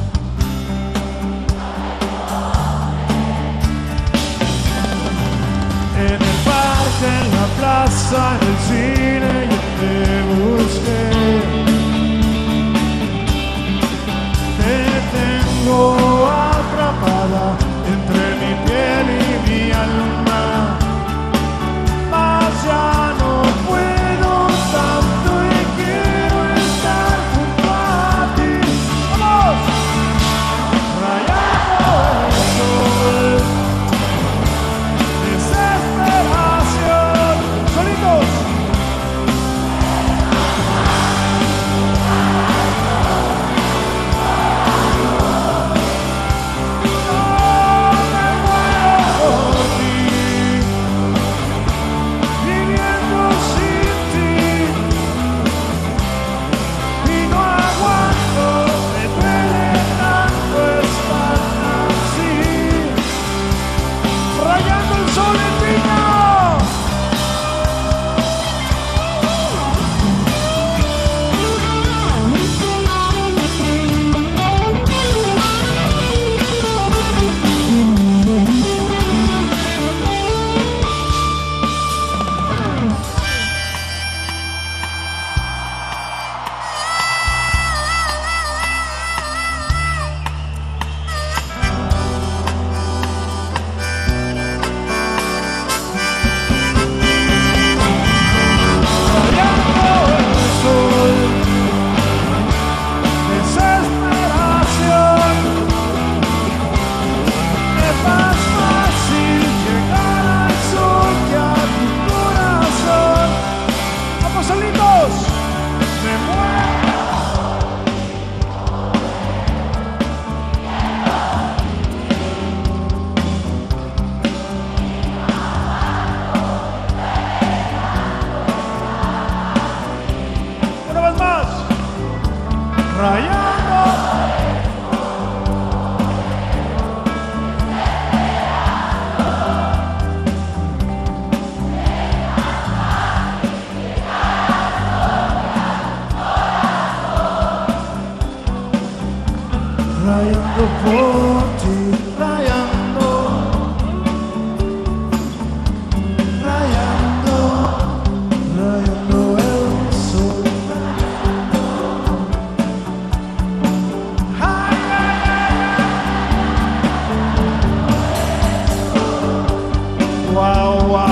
En el parque, en la plaza, en el cine, yo te busqué. Te tengo atrapada entre mi piel y mi alma. Mas ya no puedo tanto y quiero estar junto a ti. ¡Vamos! Rayando el sol, desesperación. ¡Solitos! Rayando por ti, rayando, rayando, rayando el sol. Ay, ay, ay. Wow, wow, wow.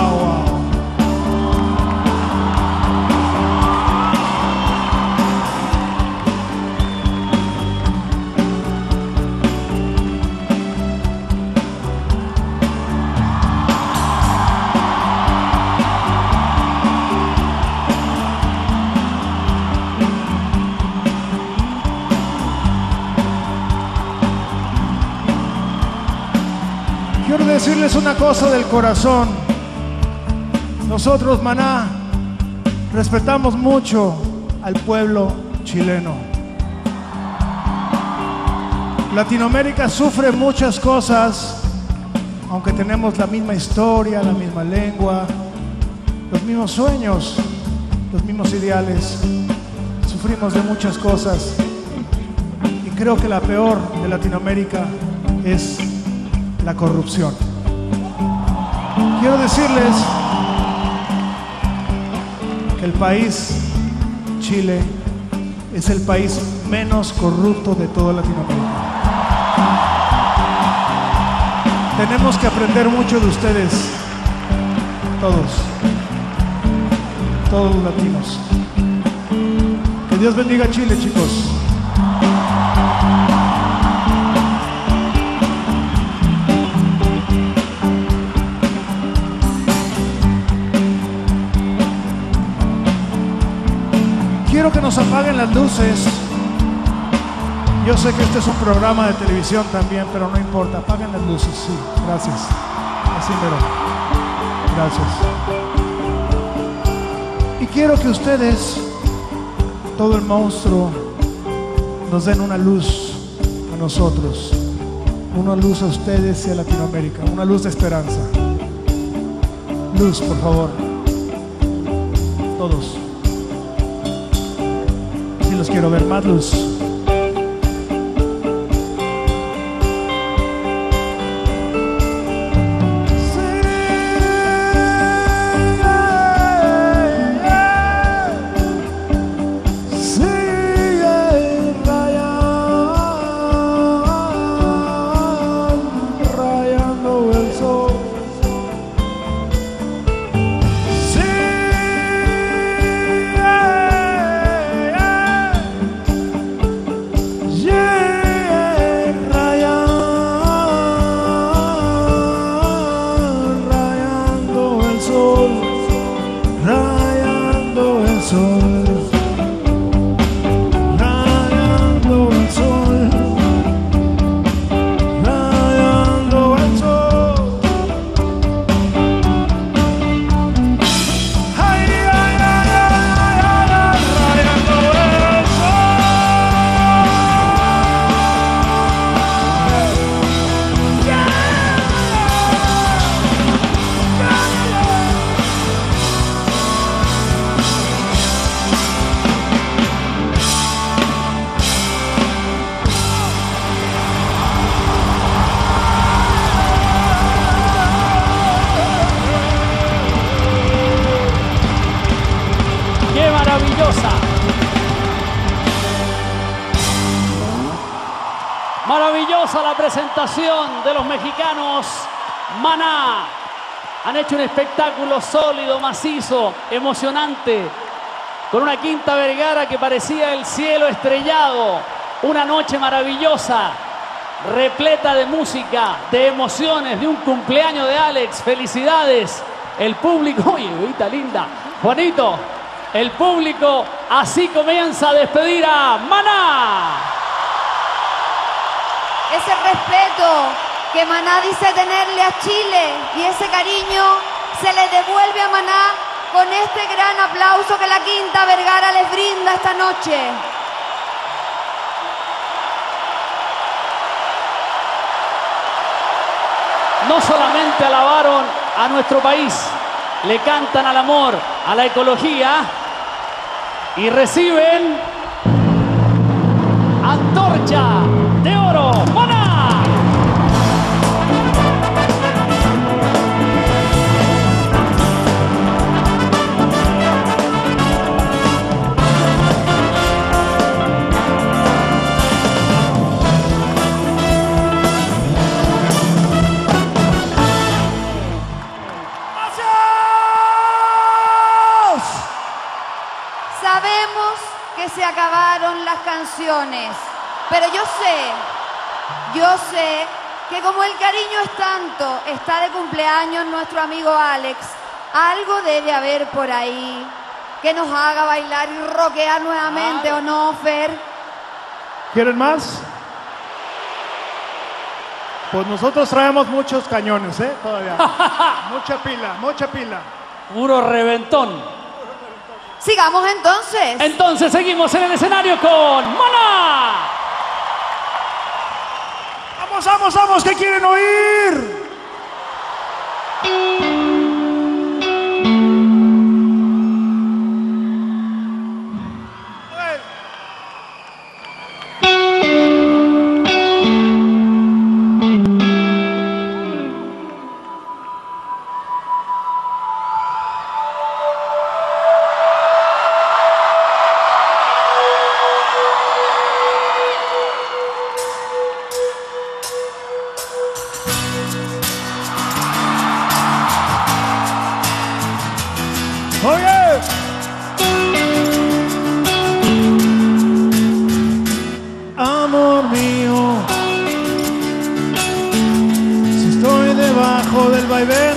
Quiero decirles una cosa del corazón. Nosotros, Maná, respetamos mucho al pueblo chileno. Latinoamérica sufre muchas cosas, aunque tenemos la misma historia, la misma lengua, los mismos sueños, los mismos ideales. Sufrimos de muchas cosas y creo que la peor de Latinoamérica es la corrupción. Quiero decirles que el país Chile es el país menos corrupto de toda Latinoamérica. Tenemos que aprender mucho de ustedes, todos, todos los latinos. Que Dios bendiga a Chile, chicos. Quiero que nos apaguen las luces. Yo sé que este es un programa de televisión también, pero no importa. Apaguen las luces, sí. Gracias. Así mero. Gracias. Y quiero que ustedes, todo el monstruo, nos den una luz a nosotros. Una luz a ustedes y a Latinoamérica. Una luz de esperanza. Luz, por favor. Todos. Sí los quiero ver, más luz. Maravillosa la presentación de los mexicanos Maná. Han hecho un espectáculo sólido, macizo, emocionante, con una Quinta Vergara que parecía el cielo estrellado. Una noche maravillosa, repleta de música, de emociones, de un cumpleaños de Alex. Felicidades. El público, oye, bebita linda, Juanito, el público así comienza a despedir a Maná. Ese respeto que Maná dice tenerle a Chile y ese cariño se le devuelve a Maná con este gran aplauso que la Quinta Vergara les brinda esta noche. No solamente alabaron a nuestro país, le cantan al amor, a la ecología y reciben Antorcha de Oro. ¡Maná! Sabemos que se acabaron las canciones, pero yo sé, yo sé que como el cariño es tanto, está de cumpleaños nuestro amigo Alex, algo debe haber por ahí que nos haga bailar y rockear nuevamente, ¿o no, Fer? ¿Quieren más? Pues nosotros traemos muchos cañones, ¿eh? Todavía. Mucha pila, mucha pila. Puro reventón. Sigamos entonces. Entonces seguimos en el escenario con Maná. Vamos, vamos, vamos, ¿qué quieren oír?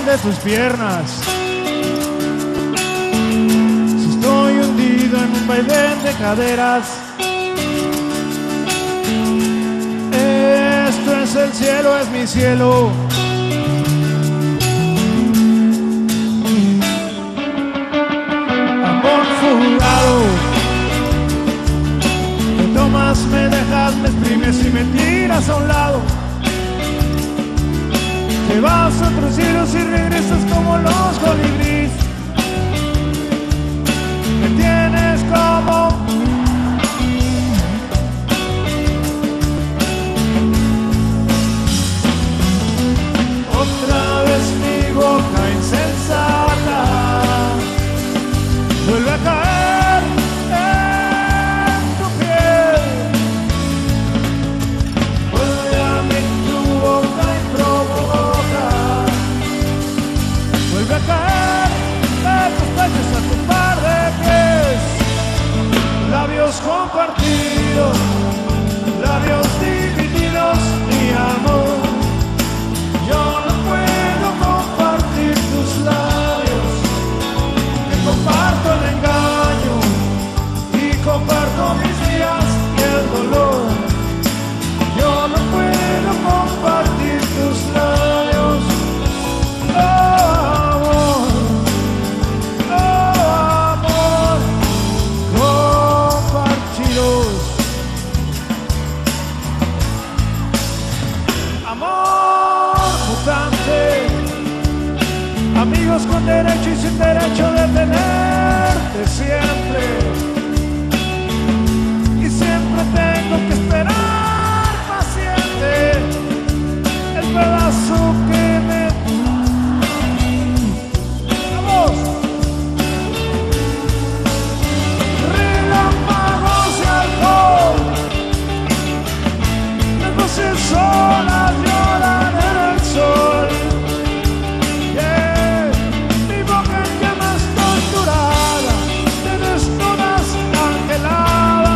de tus piernas. Si estoy hundido en un vaivén de caderas, esto es el cielo, es mi cielo. Amor fugado, me tomas, me dejas, me exprimes y me tiras a un lado. Te vas a otros cielos y regresas como los colibríes. Me tienes como otra vez mi boca insensata vuelve a caer en tu piel. Vuelve a mí tu boca y provoca. Vuelve a caer de tus pechos a tu par de pies. Labios compartidos, labios divididos, mi amor. Yo no puedo compartir tus labios, que comparto el engaño y comparto mis días y el dolor. Yo no puedo compartir tus labios, oh amor, oh amor, compartidos. Amor mutante, amigos con derecho y sin derecho de tenerte siempre. Y siempre tengo que esperar paciente el pedazo que me... ¡Vamos! Relámpagos de alcohol, las voces solas lloran en el sol. Yeah. Mi boca en llamas torturada, te desnudas angelada.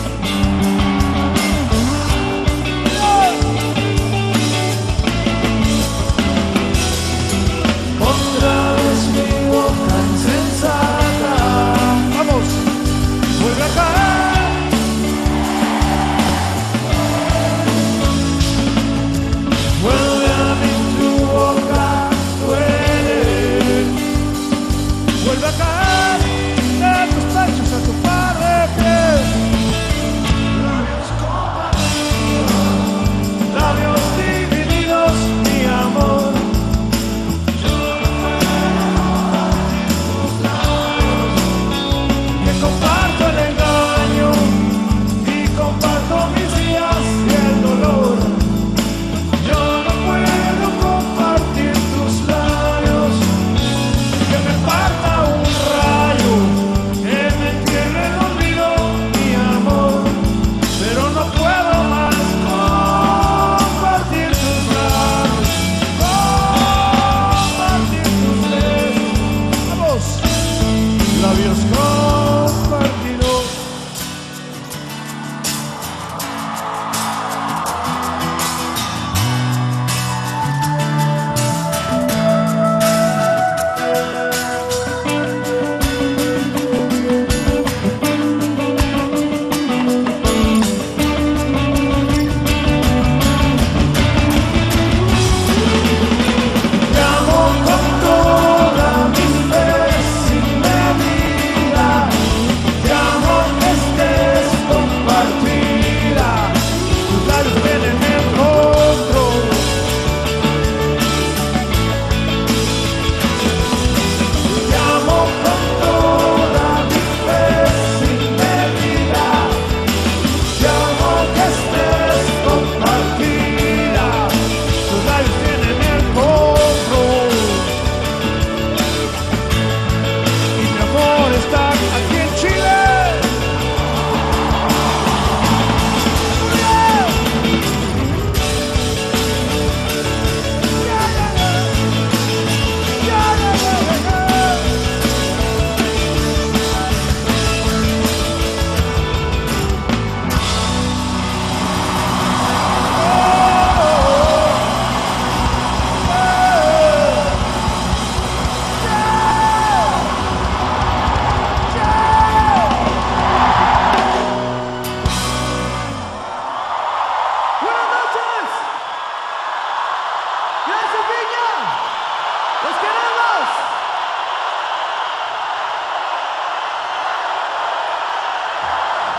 Yeah. Otra vez mi boca insensata, vamos, vuelve a caer. Vuelve a mí tu boca, duele. Vuelve a caer de tus pechos a tu par de pies. Labios compartidos, labios divididos, mi amor. Yo no puedo compartir tus labios, que comparto el engaño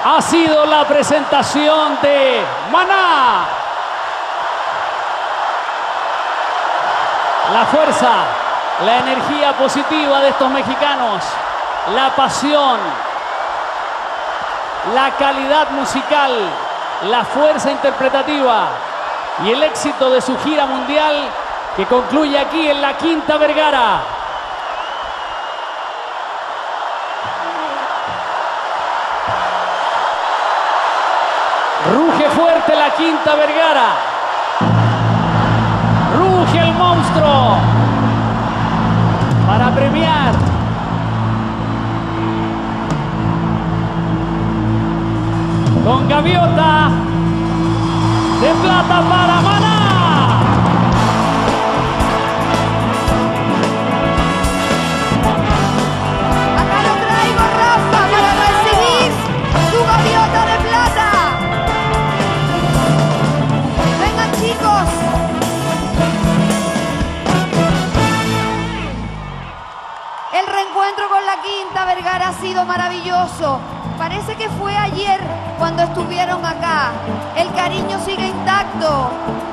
ha sido la presentación de Maná. La fuerza, la energía positiva de estos mexicanos, la pasión, la calidad musical, la fuerza interpretativa y el éxito de su gira mundial que concluye aquí en la Quinta Vergara. Ruge fuerte la Quinta Vergara. Ruge el monstruo para premiar con gaviota de plata para Maná. Acá lo traigo, Rafa, para recibir su gaviota de plata. Vengan, chicos. El reencuentro con la Quinta Vergara ha sido maravilloso. Parece que fue ayer cuando estuvieron acá. El cariño sigue intacto.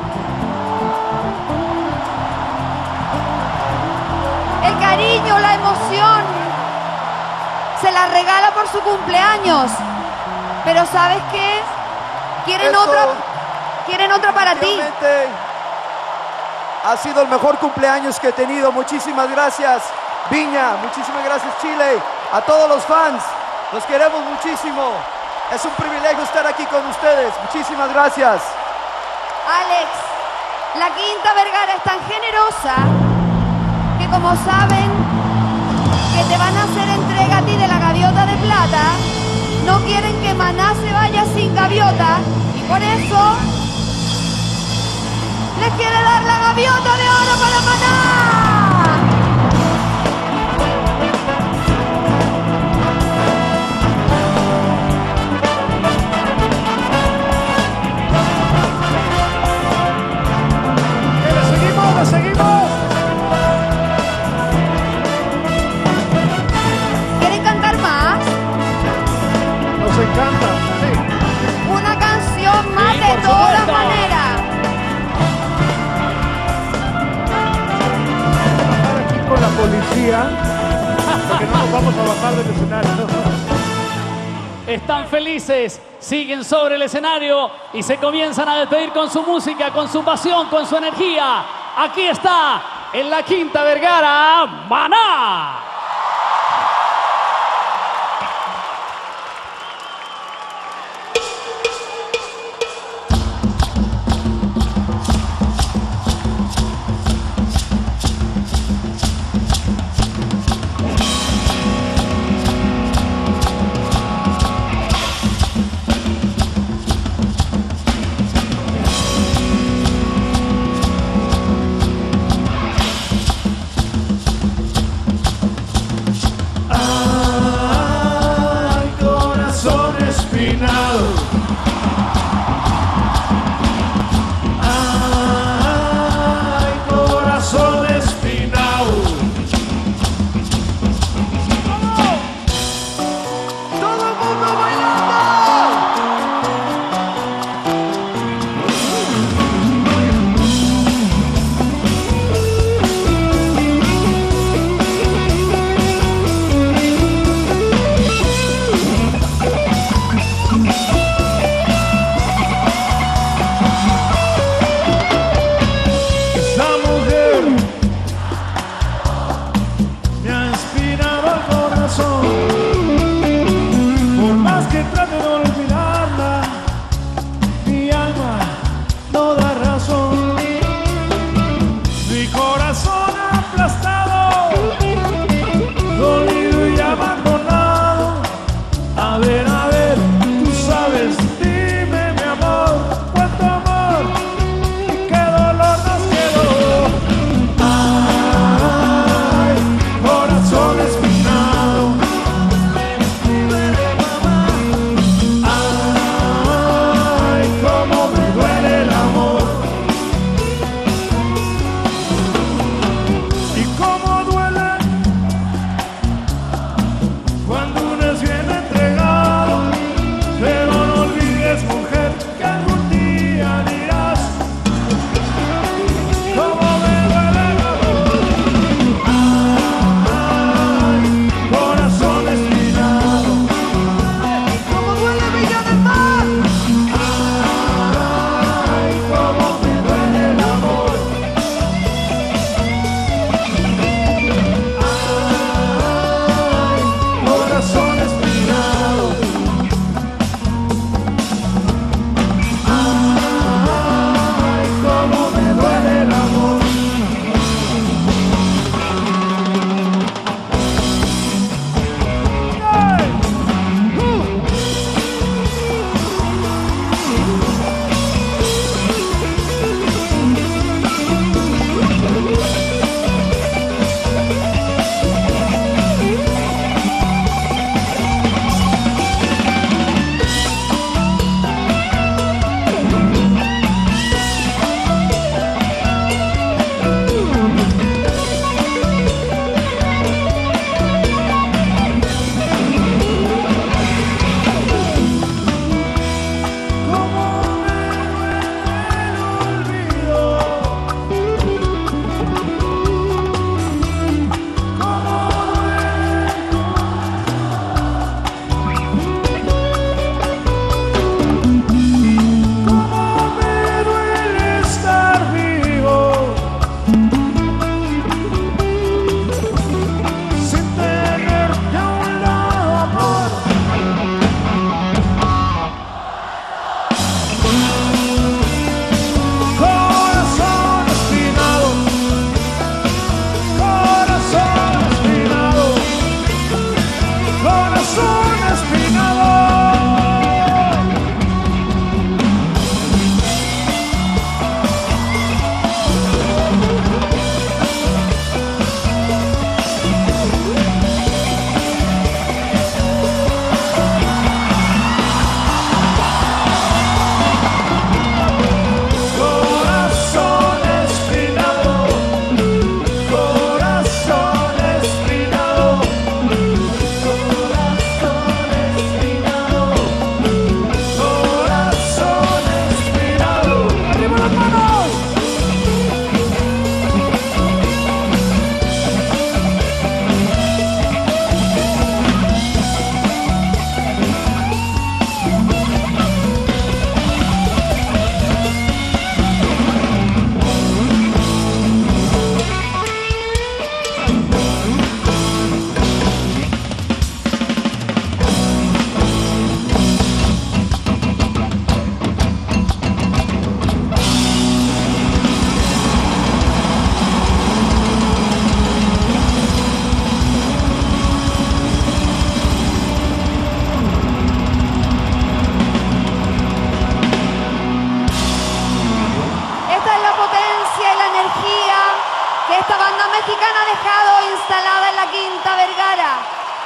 El cariño, la emoción, se la regala por su cumpleaños. Pero ¿sabes qué? Quieren Eso, otra, quieren otra para ti. Realmente ha sido el mejor cumpleaños que he tenido. Muchísimas gracias, Viña. Muchísimas gracias, Chile. A todos los fans. Los queremos muchísimo. Es un privilegio estar aquí con ustedes. Muchísimas gracias. Alex, la Quinta Vergara es tan generosa que, como saben que te van a hacer entrega a ti de la gaviota de plata, no quieren que Maná se vaya sin gaviota y por eso les quiere dar la gaviota de oro para Maná. ¡Seguimos! ¿Quieren cantar más? Nos encanta, sí. Una canción más Sí, de por todas supuesto. maneras. Estar aquí con la policía, porque no nos vamos a bajar del escenario. Están felices, siguen sobre el escenario y se comienzan a despedir con su música, con su pasión, con su energía. Aquí está, en la Quinta Vergara, Maná.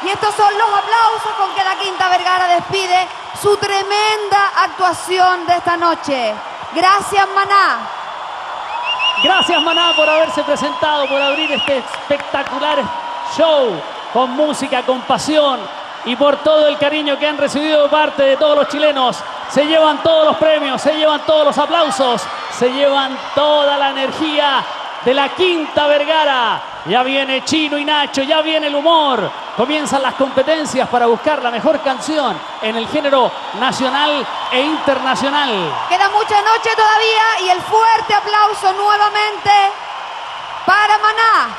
Y estos son los aplausos con que la Quinta Vergara despide su tremenda actuación de esta noche. Gracias, Maná. Gracias, Maná, por haberse presentado, por abrir este espectacular show con música, con pasión y por todo el cariño que han recibido de parte de todos los chilenos. Se llevan todos los premios, se llevan todos los aplausos, se llevan toda la energía de la Quinta Vergara. Ya viene Chino y Nacho, ya viene el humor. Comienzan las competencias para buscar la mejor canción en el género nacional e internacional. Queda mucha noche todavía y el fuerte aplauso nuevamente para Maná.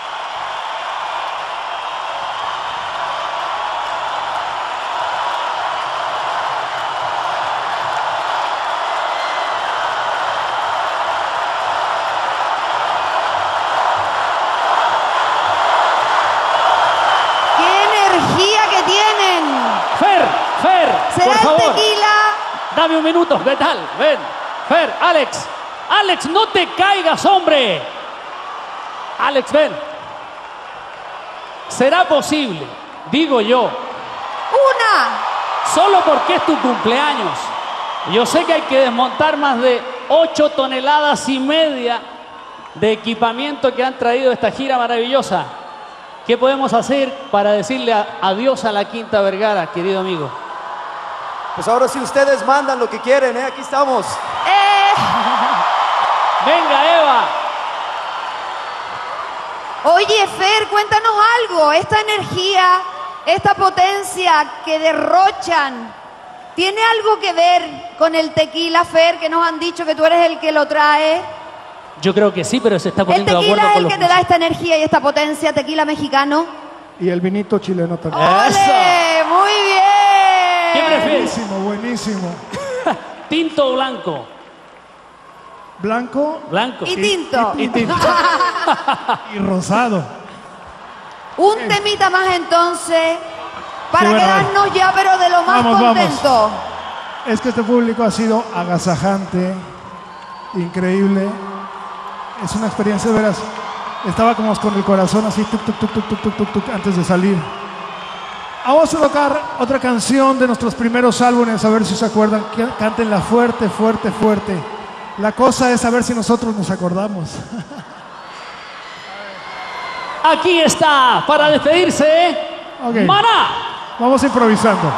Fer, Fer, ¿Se por da el favor, tequila? dame un minuto, ¿qué tal? Ven, Fer, Alex, Alex, no te caigas, hombre. Alex, ven. ¿Será posible, digo yo, Una. solo porque es tu cumpleaños? Yo sé que hay que desmontar más de ocho toneladas y media de equipamiento que han traído esta gira maravillosa. ¿Qué podemos hacer para decirle a- adiós a la Quinta Vergara, querido amigo? Pues ahora sí ustedes mandan lo que quieren, ¿eh? Aquí estamos. Eh, Venga, Eva. Oye, Fer, cuéntanos algo. Esta energía, esta potencia que derrochan, ¿tiene algo que ver con el tequila, Fer, que nos han dicho que tú eres el que lo trae? Yo creo que sí, pero se está ¿El poniendo de tequila acuerdo es con el los que te da esta energía y esta potencia, tequila mexicano? Y el vinito chileno también. ¡Ole! ¡Muy bien! ¿Qué prefieres? Buenísimo, buenísimo. ¿Tinto o blanco? Blanco Blanco. Y tinto. y tinto. y rosado. Un temita más entonces, para Sí, bueno, quedarnos ya, pero de lo más Vamos, vamos. contento. Es que este público ha sido agasajante, increíble. Es una experiencia de veras. Estaba como con el corazón así, tuc, tuc, tuc, tuc, tuc, tuc, tuc, tuc, antes de salir. Vamos a tocar otra canción de nuestros primeros álbumes, a ver si se acuerdan. Que- Cántenla fuerte, fuerte, fuerte. La cosa es saber si nosotros nos acordamos. Aquí está, para despedirse, Ok. Maná. Vamos improvisando.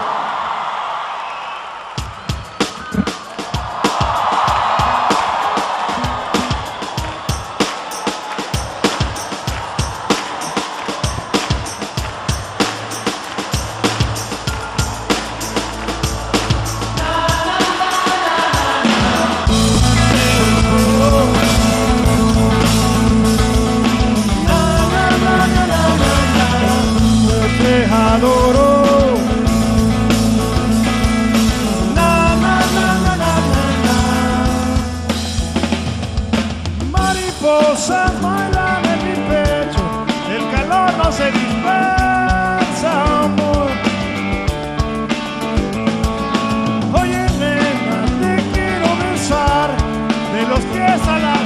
Te adoro. Na, na, na, na, na, na, na. Mariposas bailan en mi pecho, el calor no se dispersa, amor. Oye, nena, te quiero besar de los pies a la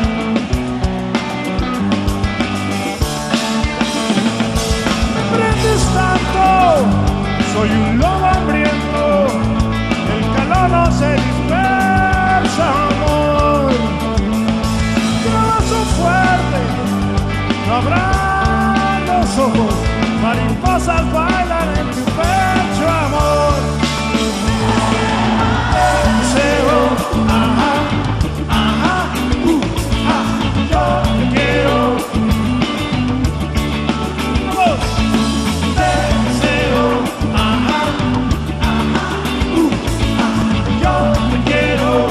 tanto, soy un lobo hambriento, el calor no se dispersa, amor. Te abrazo fuerte, no abran los ojos, mariposas bailan en tu pecho, amor. Deseo, ajá, ajá, uh, ah, yo te quiero. Vamos. Deseo, ajá, ajá, uh, ah, yo te quiero.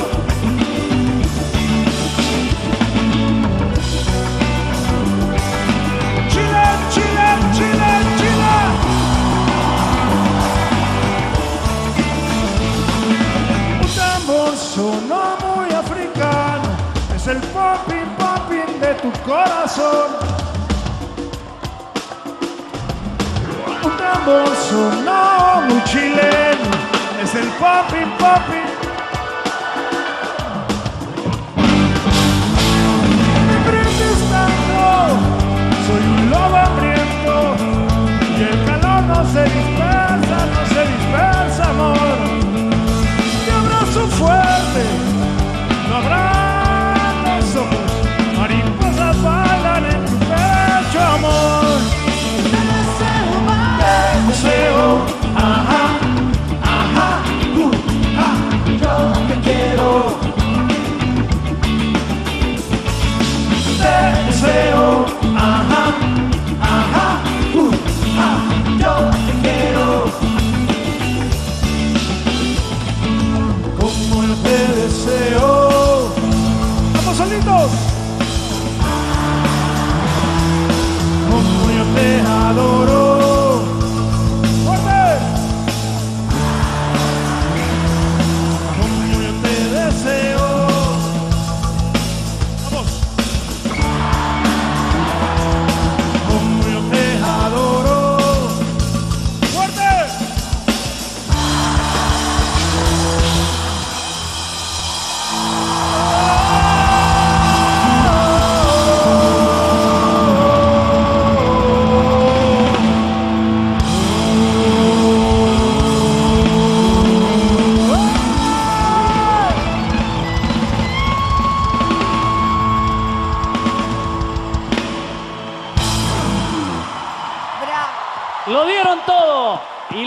Chile, Chile, Chile, Chile. Un tambor sonó muy africano, es el popping, popping de tu corazón. Un tambor sonó muy chileno, es el popping, popping. Me brindes tanto, soy un lobo hambriento y el calor no se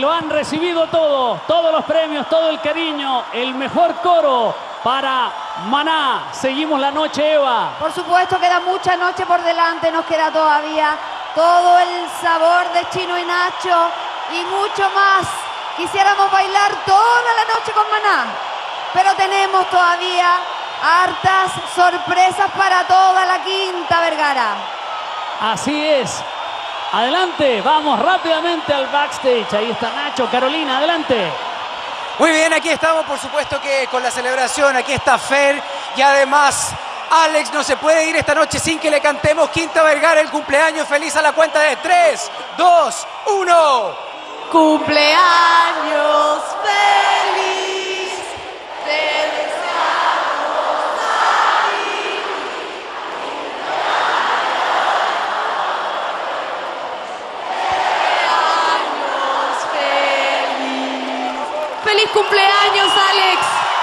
lo han recibido todo, todos los premios, todo el cariño, el mejor coro para Maná. Seguimos la noche, Eva. Por supuesto, queda mucha noche por delante, nos queda todavía todo el sabor de Chino y Nacho y mucho más. Quisiéramos bailar toda la noche con Maná, pero tenemos todavía hartas sorpresas para toda la Quinta Vergara. Así es. Adelante, vamos rápidamente al backstage. Ahí está Nacho, Carolina, adelante. Muy bien, aquí estamos, por supuesto que con la celebración. Aquí está Fer y además Alex no se puede ir esta noche sin que le cantemos Quinta Vergara el cumpleaños feliz a la cuenta de tres, dos, uno. Cumpleaños feliz, te deseamos a ti. Cumpleaños feliz. Feliz cumpleaños, Alex.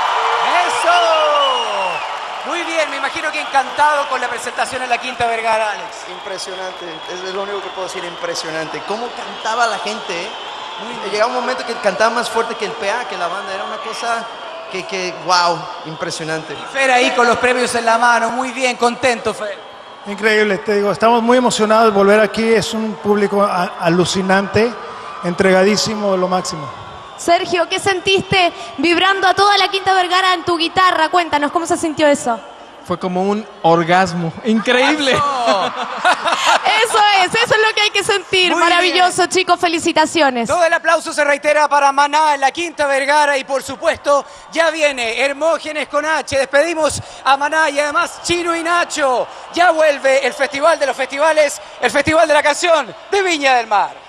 ¡Eso! Muy bien, me imagino que encantado con la presentación en la Quinta Vergara, Alex. Impresionante, es lo único que puedo decir, impresionante. Cómo cantaba la gente, ¿eh? Muy, llegaba un momento que cantaba más fuerte que el P A, que la banda, era una cosa que, que wow, impresionante. Fer ahí con los premios en la mano, muy bien, contento, Fer. Increíble, te digo, estamos muy emocionados de volver aquí, es un público a- alucinante, entregadísimo, lo máximo. Sergio, ¿qué sentiste vibrando a toda la Quinta Vergara en tu guitarra? Cuéntanos, ¿cómo se sintió eso? Fue como un orgasmo. Increíble. Eso es, eso es lo que hay que sentir. Muy Maravilloso, bien. chicos, felicitaciones. Todo el aplauso se reitera para Maná en la Quinta Vergara y por supuesto ya viene Hermógenes con H. Despedimos a Maná y además Chino y Nacho. Ya vuelve el Festival de los Festivales, el Festival de la Canción de Viña del Mar.